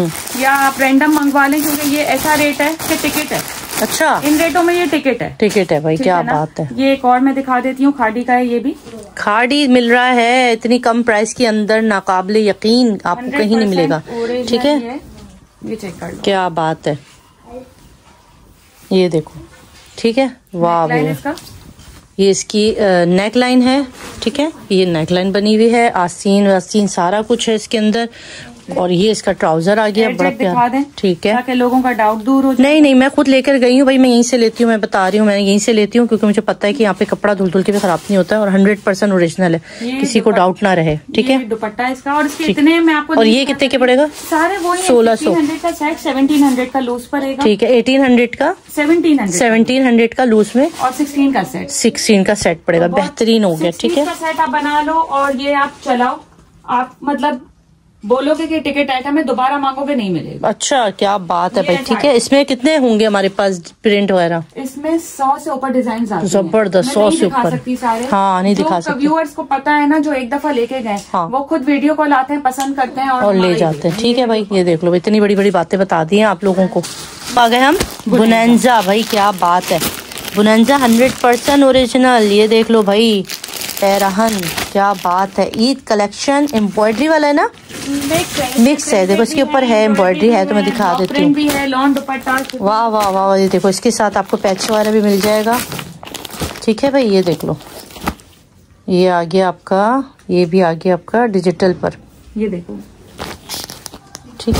S1: या आप रैंडम मंगवा लें, क्योंकि ये ऐसा रेट है कि टिकट है। अच्छा, इन रेटों में ये टिकट है, टिकट है भाई, क्या बात है। ये एक और मैं दिखा देती हूँ, खाड़ी का है, ये भी
S2: खाड़ी मिल रहा है इतनी कम प्राइस के अंदर, नाकाबिले यकीन आपको कहीं नहीं मिलेगा, ठीक है।
S1: ये चेक कर लो,
S2: क्या बात है, ये देखो, ठीक है। वाह भैया, ये इसकी नेक लाइन है, ठीक है। ये नेक लाइन बनी हुई है, आस्तीन वास्तीन सारा कुछ है इसके अंदर। और ये इसका ट्राउजर आ गया, बड़ा प्यारा, ठीक है,
S1: ताकि लोगों का डाउट दूर हो
S2: जाए। नहीं, मैं खुद लेकर गई हूँ भाई, मैं यहीं से लेती हूँ, मैं बता रही हूँ, मैं यहीं से लेती हूँ, क्योंकि मुझे पता है कि यहाँ पे कपड़ा धुल धुल के भी खराब नहीं होता है, और 100% ओरिजिनल है, किसी को डाउट ना रहे, ठीक है।
S1: दुपट्टा इसका, और इसके इतने मैं आपको,
S2: और ये कितने के पड़ेगा?
S1: सारे वो
S2: 1600
S1: का सेट, 1700 का लूज पड़ेगा,
S2: ठीक है। 1800 का 1700 का लूज में,
S1: और 16 का सेट,
S2: 16 का सेट पड़ेगा, बेहतरीन हो गया, ठीक है।
S1: सेट आप बना लो और ये आप चलाओ, आप मतलब बोलोगे कि टिकट आइटम है, दोबारा मांगोगे नहीं मिलेगा। अच्छा, क्या बात है भाई, ठीक है। इसमें कितने होंगे हमारे पास प्रिंट वगैरह? इसमें 100 से ऊपर डिजाइन आते हैं, जबरदस्त, 100 से ऊपर। हाँ, नहीं दिखा सकती। व्यूअर्स को पता है ना, जो एक दफा लेके गए, हाँ, वो खुद वीडियो कॉल आते हैं, पसंद करते हैं और
S2: ले जाते हैं, ठीक है भाई। ये देख लो, इतनी बड़ी बड़ी बातें बता दी हैं आप लोगों को। आ गए हम बोनेंजा, भाई क्या बात है, बोनेंजा 100% ओरिजिनल। ये देख लो भाई, पैराहन, क्या बात है। ईद कलेक्शन एम्ब्रॉयडरी वाला है ना, मिक्स है, देखो इसके ऊपर है एम्ब्रॉयडरी है, तो मैं दिखा देती हूँ। वाह वाह वाह, ये देखो इसके साथ आपको पैच वगैरह भी मिल जाएगा, ठीक है भाई। ये देख लो, ये आ गया आपका, ये भी आ गया आपका डिजिटल पर,
S1: ये देखो,
S2: ठीक है।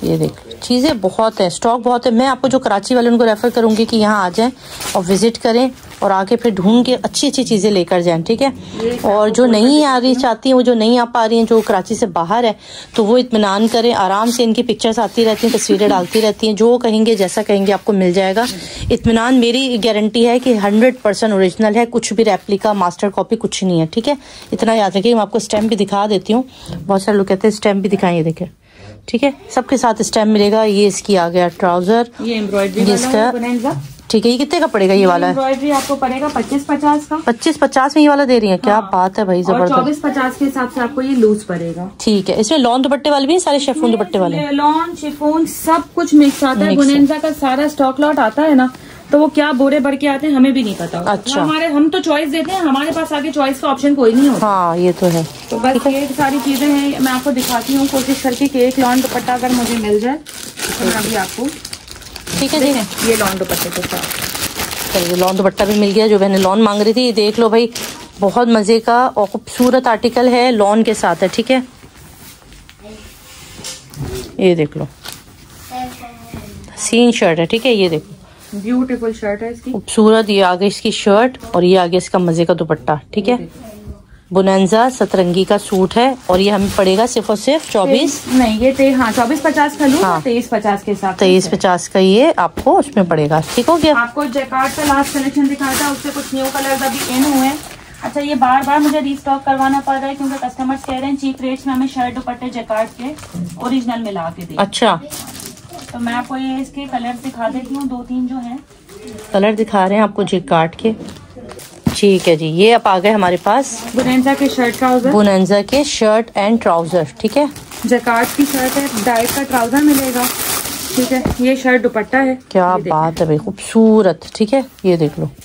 S2: ये देख, चीज़ें बहुत है, स्टॉक बहुत है। मैं आपको जो कराची वाले उनको रेफर करूंगी कि यहाँ आ जाएं और विजिट करें और आके फिर ढूंढ के अच्छी अच्छी चीज़ें लेकर जाएं, ठीक है। और जो नहीं आ रही चाहती हैं, वो जो नहीं आ पा रही हैं, जो कराची से बाहर है, तो वो इत्मीनान करें, आराम से इनकी पिक्चर्स आती रहती हैं, तस्वीरें डालती रहती हैं, जो कहेंगे जैसा कहेंगे आपको मिल जाएगा। इत्मीनान मेरी गारंटी है कि 100% ओरिजिनल है, कुछ भी रेप्लिका मास्टर कॉपी कुछ नहीं है, ठीक है। इतना याद रखिए। मैं आपको स्टैम्प भी दिखा देती हूँ, बहुत सारे लोग कहते हैं स्टैम्प भी दिखाएं, देखें, ठीक है। सबके साथ स्टैम्प मिलेगा। ये इसकी आ गया ट्राउजर,
S1: ये एम्ब्रॉयडरी
S2: इसका, ठीक है। ये कितने का पड़ेगा ये वाला?
S1: एम्ब्रॉयडरी आपको पड़ेगा 25-50 का।
S2: 25-50 में ये वाला दे रही है? क्या बात है भाई, जबरदस्त।
S1: 24-50 के हिसाब से आपको ये लूज पड़ेगा,
S2: ठीक है। इसमें लॉन दुपट्टे वाले भी हैं, सारे शिफॉन दुपट्टे वाले?
S1: लॉन शिफॉन सब कुछ मिक्स आता है। बुनेंजा का सारा स्टॉक लॉट आता है ना, तो वो क्या बोरे भर के आते हैं हमें भी नहीं पता।
S2: अच्छा,
S1: हम तो चॉइस देते हैं, हमारे पास आगे चॉइस का ऑप्शन कोई नहीं होता।
S2: हाँ ये तो है।
S1: तो बस ये सारी चीजें हैं, मैं आपको दिखाती हूँ, कोशिश करके कि एक लॉन दुपट्टा अगर मुझे मिल जाए तो मैं अभी आपको,
S2: ठीक है जी।
S1: ये लॉन दुपट्टे के साथ,
S2: चलिए लॉन दुपट्टा भी मिल गया। जो मैंने लॉन मांग रही थी, ये देख लो भाई, बहुत मजे का और खूबसूरत आर्टिकल है, लॉन के साथ है, ठीक है। ये देख लो, सीन शर्ट है, ठीक है। ये देखो,
S1: ब्यूटीफुल शर्ट है इसकी,
S2: खूबसूरत। ये आगे इसकी शर्ट और ये आगे इसका मजे का दुपट्टा, ठीक है। बुनंजा सतरंगी का सूट है और ये हमें पड़ेगा सिर्फ और सिर्फ 24
S1: नहीं, ये 24-50 का लूँ, 23-50 के साथ
S2: 23-50 का ये आपको उसमें पड़ेगा, ठीक हो गया।
S1: आपको जैकार्ड का लास्ट कलेक्शन दिखाया था, उससे कुछ न्यू कलर अभी इन हुए हैं। अच्छा, ये बार बार मुझे रीस्टॉक करवाना पड़ रहा है क्योंकि कस्टमर्स कह रहे हैं चीप रेट्स में हमें शर्ट दुपट्टे जैकार्ड के ओरिजिनल मिला के दे।
S2: अच्छा,
S1: तो मैं आपको ये इसके कलर दिखा देती हूँ, 2-3 जो है
S2: कलर दिखा रहे हैं आपको जैकार्ड के, ठीक है जी। ये अब आ गए हमारे पास
S1: बुनेंजा के शर्ट ट्राउजर,
S2: बुनेंजा के शर्ट एंड ट्राउजर, ठीक है।
S1: जैकार्ड की शर्ट है, डाइट का ट्राउजर मिलेगा, ठीक है। ये शर्ट दुपट्टा है,
S2: क्या बात है भाई, खूबसूरत, ठीक है। ये देख लो,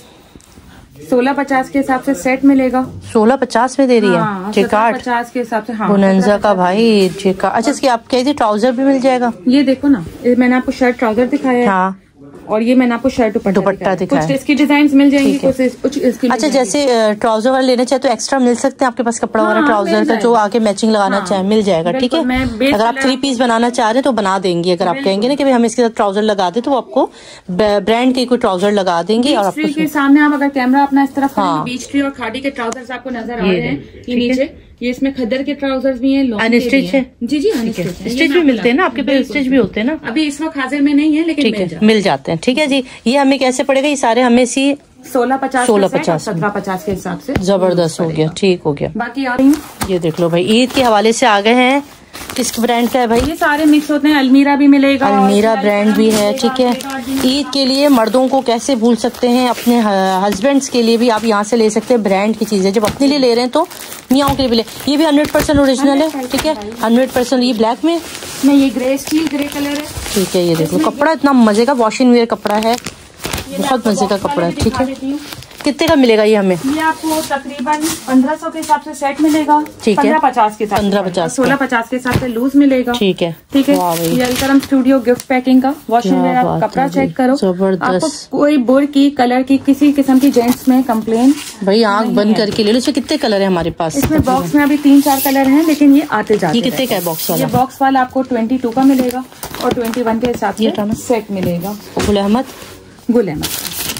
S1: 16-50 के हिसाब से सेट मिलेगा।
S2: 16-50 में दे रही है जैकार्ड,
S1: 50 के हिसाब से, हाँ,
S2: बुनेंजा का भाई जैकार्ड। अच्छा, इसकी आप कह दी ट्राउजर भी मिल जाएगा।
S1: ये देखो ना, मैंने आपको शर्ट ट्राउजर दिखाया है,
S2: हाँ,
S1: और ये मैंने आपको शर्ट दुपट्टा दिखाया। कुछ इसकी डिजाइन मिल जाएंगी, कुछ इसकी।
S2: अच्छा, जैसे ट्राउजर वाले लेने चाहे तो एक्स्ट्रा मिल सकते हैं आपके पास कपड़ा वाला ट्राउजर का, जो आके मैचिंग लगाना चाहे मिल जाएगा, ठीक है। अगर आप 3 पीस बनाना चाह रहे हैं तो बना देंगे। अगर आप कहेंगे ना कि भाई हम इसके साथ ट्राउजर लगा दे, तो वो आपको ब्रांड के कोई ट्राउजर लगा देंगे। और आपको
S1: के सामने आप अगर कैमरा अपना इस तरफ, बीच ट्री और खादी के ट्राउजर्स आपको नजर आ रहे हैं, ये नीचे, ये इसमें खद्दर के ट्राउजर्स भी हैं, अनस्टिच है। जी जी,
S2: स्टिच भी मिलते हैं ना आपके पास, स्टिच भी होते हैं ना।
S1: अभी इस वक्त हाजिर में नहीं है, लेकिन
S2: ठीक है, मिल जाते हैं, ठीक है जी। ये हमें कैसे पड़ेगा? ये सारे हमें
S1: 16-50 17-50 के हिसाब से।
S2: जबरदस्त हो गया, ठीक हो गया।
S1: बाकी आ रही
S2: ये देख लो भाई, ईद के हवाले से आ गए हैं। किस ब्रांड का है भाई?
S1: ये सारे मिक्स होते हैं, अलमीरा भी मिलेगा,
S2: अलमीरा ब्रांड भी है, ठीक है। ईद के लिए मर्दों को कैसे भूल सकते हैं, अपने हस्बैंड्स के लिए भी आप यहाँ से ले सकते हैं। ब्रांड की चीजें जब अपने लिए ले रहे हैं तो मियाओं के लिए भी ले। ये भी 100% ओरिजिनल है, ठीक है, 100%। ये ब्लैक में
S1: नहीं, ये ग्रे स्टील ग्रे कलर है,
S2: ठीक है। ये देखो, कपड़ा इतना मजे का वॉशिंग वेयर कपड़ा है, बहुत मजे का कपड़ा है, ठीक है। कितने का मिलेगा ये हमें?
S1: ये आपको तकरीबन 1500 के हिसाब से सेट मिलेगा,
S2: ठीक है।
S1: 15-50 के साथ,
S2: 15-50,
S1: 16-50 के हिसाब से लूज मिलेगा,
S2: ठीक है,
S1: ठीक है। ये अलकरम स्टूडियो गिफ्ट पैकिंग का वॉशिंग वेयर, आप कपड़ा चेक करो, आपको कोई बुर की कलर की किसी किस्म की जेंट्स में कंप्लेन
S2: भाई आंख बंद करके ले लो। इसमें कितने कलर है हमारे पास?
S1: इसमें बॉक्स में अभी 3-4 कलर हैं, लेकिन ये आते जाते।
S2: ये कितने का है बॉक्स वाला?
S1: ये बॉक्स वाला आपको 22 का मिलेगा और 21 के हिसाब से सेट मिलेगा।
S2: गुल अहमद,
S1: गुल अहमद,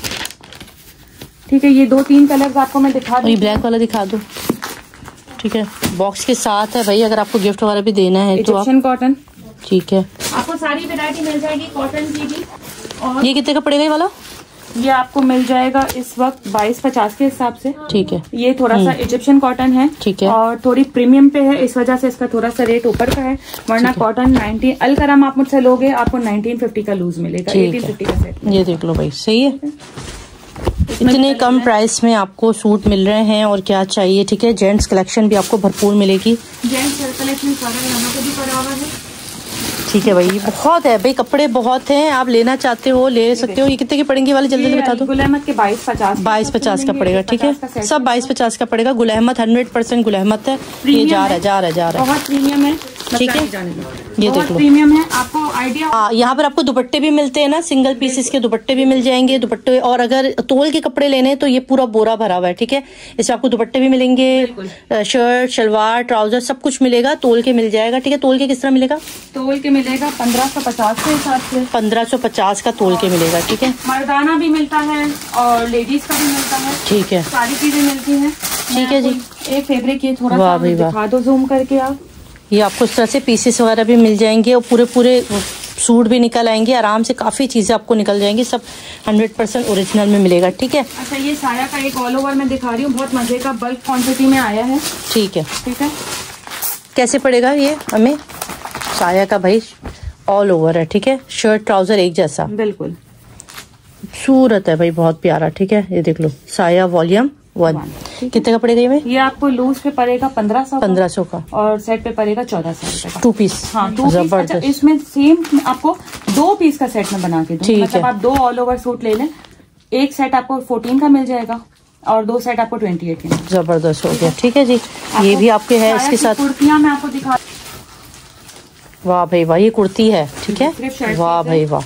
S1: ठीक है। ये 2-3 कलर्स आपको मैं दिखा दूँ।
S2: ये ब्लैक वाला दिखा दो, ठीक है। बॉक्स के साथ है भाई, अगर आपको गिफ्ट वगैरह भी देना है तो आप,
S1: कॉटन,
S2: ठीक है।
S1: आपको सारी वैरायटी मिल जाएगी कॉटन की भी। और
S2: ये कितने का पड़ेगा ये वाला?
S1: ये आपको मिल जाएगा इस वक्त 22-50 के हिसाब से,
S2: ठीक है।
S1: ये थोड़ा सा इजिप्शियन कॉटन है,
S2: ठीक है,
S1: और थोड़ी प्रीमियम पे है, इस वजह से इसका थोड़ा सा रेट ऊपर का है, वरना कॉटन 19 अलकरम आप मुझसे लोगे आपको 1950 का लूज मिलेगा, 1850 का सेट।
S2: ये देख लो भाई, सही है। इतने कम प्राइस में आपको सूट मिल रहे हैं और क्या चाहिए, ठीक है। जेंट्स कलेक्शन भी आपको भरपूर मिलेगी,
S1: जेंट्स कलेक्शन सारा यहाँ पे भी पड़ा हुआ है,
S2: ठीक है भाई। ये बहुत है भाई, कपड़े बहुत हैं, आप लेना चाहते हो ले सकते हो। ये कितने की पड़ेंगी वाले जल्दी बता दो?
S1: गुल अहमद के 22-50
S2: का पड़ेगा, ठीक है। सब 22-50 का पड़ेगा। गुल अहमद 100% गुल अहमद है, ये जा रहा है, बहुत
S1: प्रीमियम है,
S2: ठीक है। ये देख लो,
S1: प्रीमियम है। आपको आइडिया।
S2: हाँ, यहाँ पर आपको दुपट्टे भी मिलते हैं ना, सिंगल पीसेस के दुपट्टे भी मिल जाएंगे। दुपट्टे, और अगर तोल के कपड़े लेने हैं तो ये पूरा बोरा भरा हुआ है, ठीक है। इसमें आपको दुपट्टे भी मिलेंगे, शर्ट, शलवार, ट्राउजर सब कुछ मिलेगा, तोल के मिल जाएगा, ठीक है। तोल के किस तरह मिलेगा?
S1: तोल के मिलेगा 1550 के हिसाब से,
S2: 1550 का तोल के मिलेगा, ठीक है।
S1: मर्दाना भी मिलता है और लेडीज का भी मिलता है, ठीक है। सारी चीजें मिलती हैं,
S2: ठीक है जी।
S1: एक फैब्रिक ये थोड़ा सा दिखा दो जूम करके आप।
S2: ये आपको इस तरह से पीसेस वगैरह भी मिल जाएंगे और पूरे पूरे सूट भी निकल आएंगे आराम से, काफी चीजें आपको निकल जाएंगी, सब 100% ओरिजिनल में मिलेगा, ठीक है।
S1: अच्छा, ये साया का एक ऑल ओवर मैं दिखा रही हूँ, बहुत मजे का, बल्क क्वांटिटी में आया है,
S2: ठीक है।
S1: ठीक है।
S2: कैसे पड़ेगा ये हमें? साया का भाई ऑल ओवर है, ठीक है। शर्ट ट्राउजर एक जैसा,
S1: बिल्कुल
S2: खूबसूरत है भाई, बहुत प्यारा, ठीक है। ये देख लो, साया वॉल्यूम 1 कितने का पड़ेगा ये?
S1: आपको लूज पे पड़ेगा 1500
S2: का
S1: और सेट पे पड़ेगा 1400 का,
S2: 2 पीस।
S1: हाँ, 2 पीस। अच्छा, इसमें सेम आपको 2 पीस का सेट में बना के दूं, मतलब आप 2 ऑल ओवर सूट ले लें, एक सेट आपको 14 का मिल जाएगा और 2 सेट आपको 28 के।
S2: जबरदस्त हो गया, ठीक है जी। ये भी आपके है, इसके साथ
S1: कुर्तियां मैं आपको दिखा।
S2: वाह भाई वाह, ये कुर्ती है, ठीक है। वाह भाई वाह,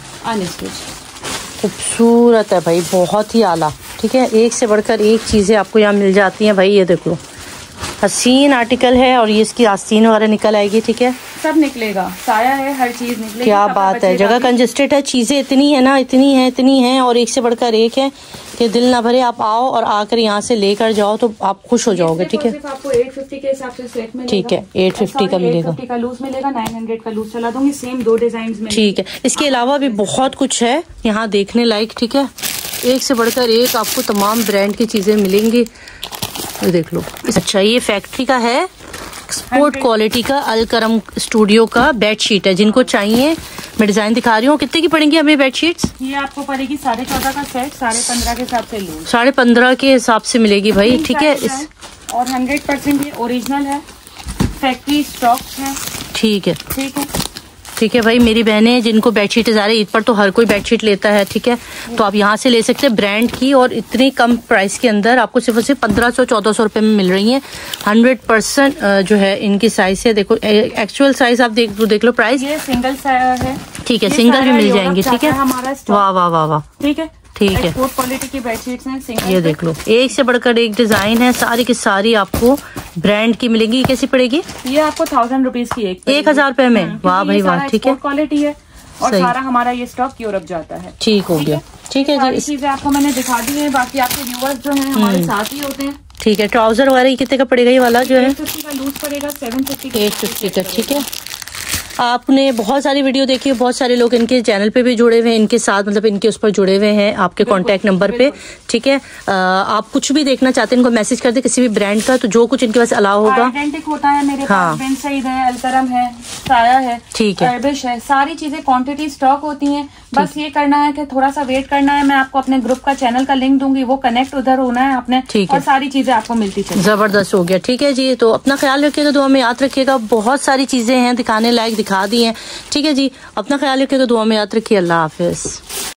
S2: खूबसूरत है भाई, बहुत ही आला, ठीक है। एक से बढ़कर एक चीजें आपको यहाँ मिल जाती हैं भाई। ये देख लो, हसीन आर्टिकल है और ये इसकी आस्तीन वगैरह निकल आएगी, ठीक है।
S1: सब निकलेगा, साया है, हर चीज निकलेगी।
S2: क्या बात है, जगह कंजेस्टेड है, चीजें इतनी है ना, इतनी है और एक से बढ़कर एक है कि दिल ना भरे। आप आओ और आकर यहाँ से लेकर जाओ तो आप खुश हो जाओगे, ठीक है।
S1: आपको 850 के हिसाब से सेट मिलेगा,
S2: ठीक है। 850 का मिलेगा,
S1: 850 का लूज मिलेगा, 900 का लूज चला दूंगी, सेम 2 डिजाइन में,
S2: ठीक है। इसके अलावा भी बहुत कुछ है यहाँ देखने लायक, ठीक है। एक से बढ़कर एक आपको तमाम ब्रांड की चीजें मिलेंगी। ये देख लो। अच्छा, ये फैक्ट्री का है, एक्सपोर्ट क्वालिटी का अलकरम स्टूडियो का बेडशीट है। जिनको चाहिए मैं डिजाइन दिखा रही हूँ। कितने की पड़ेंगी हमें बेडशीट्स?
S1: ये आपको पड़ेगी 14.5 का सेट, 15.5 के हिसाब से लूज,
S2: 15.5 के हिसाब से मिलेगी भाई, ठीक है। इस
S1: और 100% ये ओरिजिनल है, फैक्ट्री स्टॉक है,
S2: ठीक है,
S1: ठीक है,
S2: ठीक है भाई। मेरी बहनें जिनको बेडशीट जा रही, ईद पर तो हर कोई बेडशीट लेता है, ठीक है। तो आप यहाँ से ले सकते हैं ब्रांड की, और इतनी कम प्राइस के अंदर आपको सिर्फ और सिर्फ 1500-1400 रुपए में मिल रही है। 100% जो है इनकी साइज है, देखो एक्चुअल साइज आप देख लो। प्राइस
S1: ये सिंगल है, ठीक
S2: है, सिंगल भी मिल जाएंगे, ठीक है।
S1: हमारा
S2: वाह वाह वाह वाह,
S1: ठीक है,
S2: ठीक है।
S1: एक्सपोर्ट क्वालिटी की बेडशीट्स हैं, सिंगल।
S2: ये देख लो, एक से बढ़कर एक डिजाइन है, सारी की सारी आपको ब्रांड की मिलेंगी। ये कैसी पड़ेगी?
S1: ये आपको 1000 रुपीज की
S2: 1000 रुपए में। वाह भाई वाह, ठीक है,
S1: क्वालिटी है और सारा हमारा ये स्टॉक यूरोप जाता है,
S2: ठीक हो गया, ठीक है जी।
S1: चीजें आपको मैंने दिखा दी है, बाकी आपके व्यूअर्स जो हैं हमारे साथ ही होते हैं,
S2: ठीक है। ट्राउजर वगैरह कितने का पड़ेगा? ये वाला जो है
S1: 850 का लूज पड़ेगा,
S2: 850 का, ठीक है। आपने बहुत सारी वीडियो देखी है, बहुत सारे लोग इनके चैनल पे भी जुड़े हुए हैं, इनके साथ मतलब इनके उस पर जुड़े हुए हैं आपके कांटेक्ट नंबर पे, ठीक है। आप कुछ भी देखना चाहते हैं इनको मैसेज कर दे किसी भी ब्रांड का, तो जो कुछ इनके पास अलाउ होगा।
S1: आइडेंटिक होता है मेरे पास, बिन सईद है, अलकरम है, साया है,
S2: ठीक है,
S1: अरबिश है, सारी चीजें क्वांटिटी स्टॉक होती हैं। बस ये करना है कि थोड़ा सा वेट करना है। मैं आपको अपने ग्रुप का चैनल का लिंक दूंगी, वो कनेक्ट उधर होना है आपने, और सारी चीजें आपको मिलती चलेगी।
S2: जबरदस्त हो गया, ठीक है जी। तो अपना ख्याल रखिएगा, दुआ में याद रखिएगा। बहुत सारी चीजें हैं दिखाने लायक, दिखा दी हैं, ठीक है जी। अपना ख्याल रखिएगा, दुआ में याद रखिए। अल्लाह हाफिज।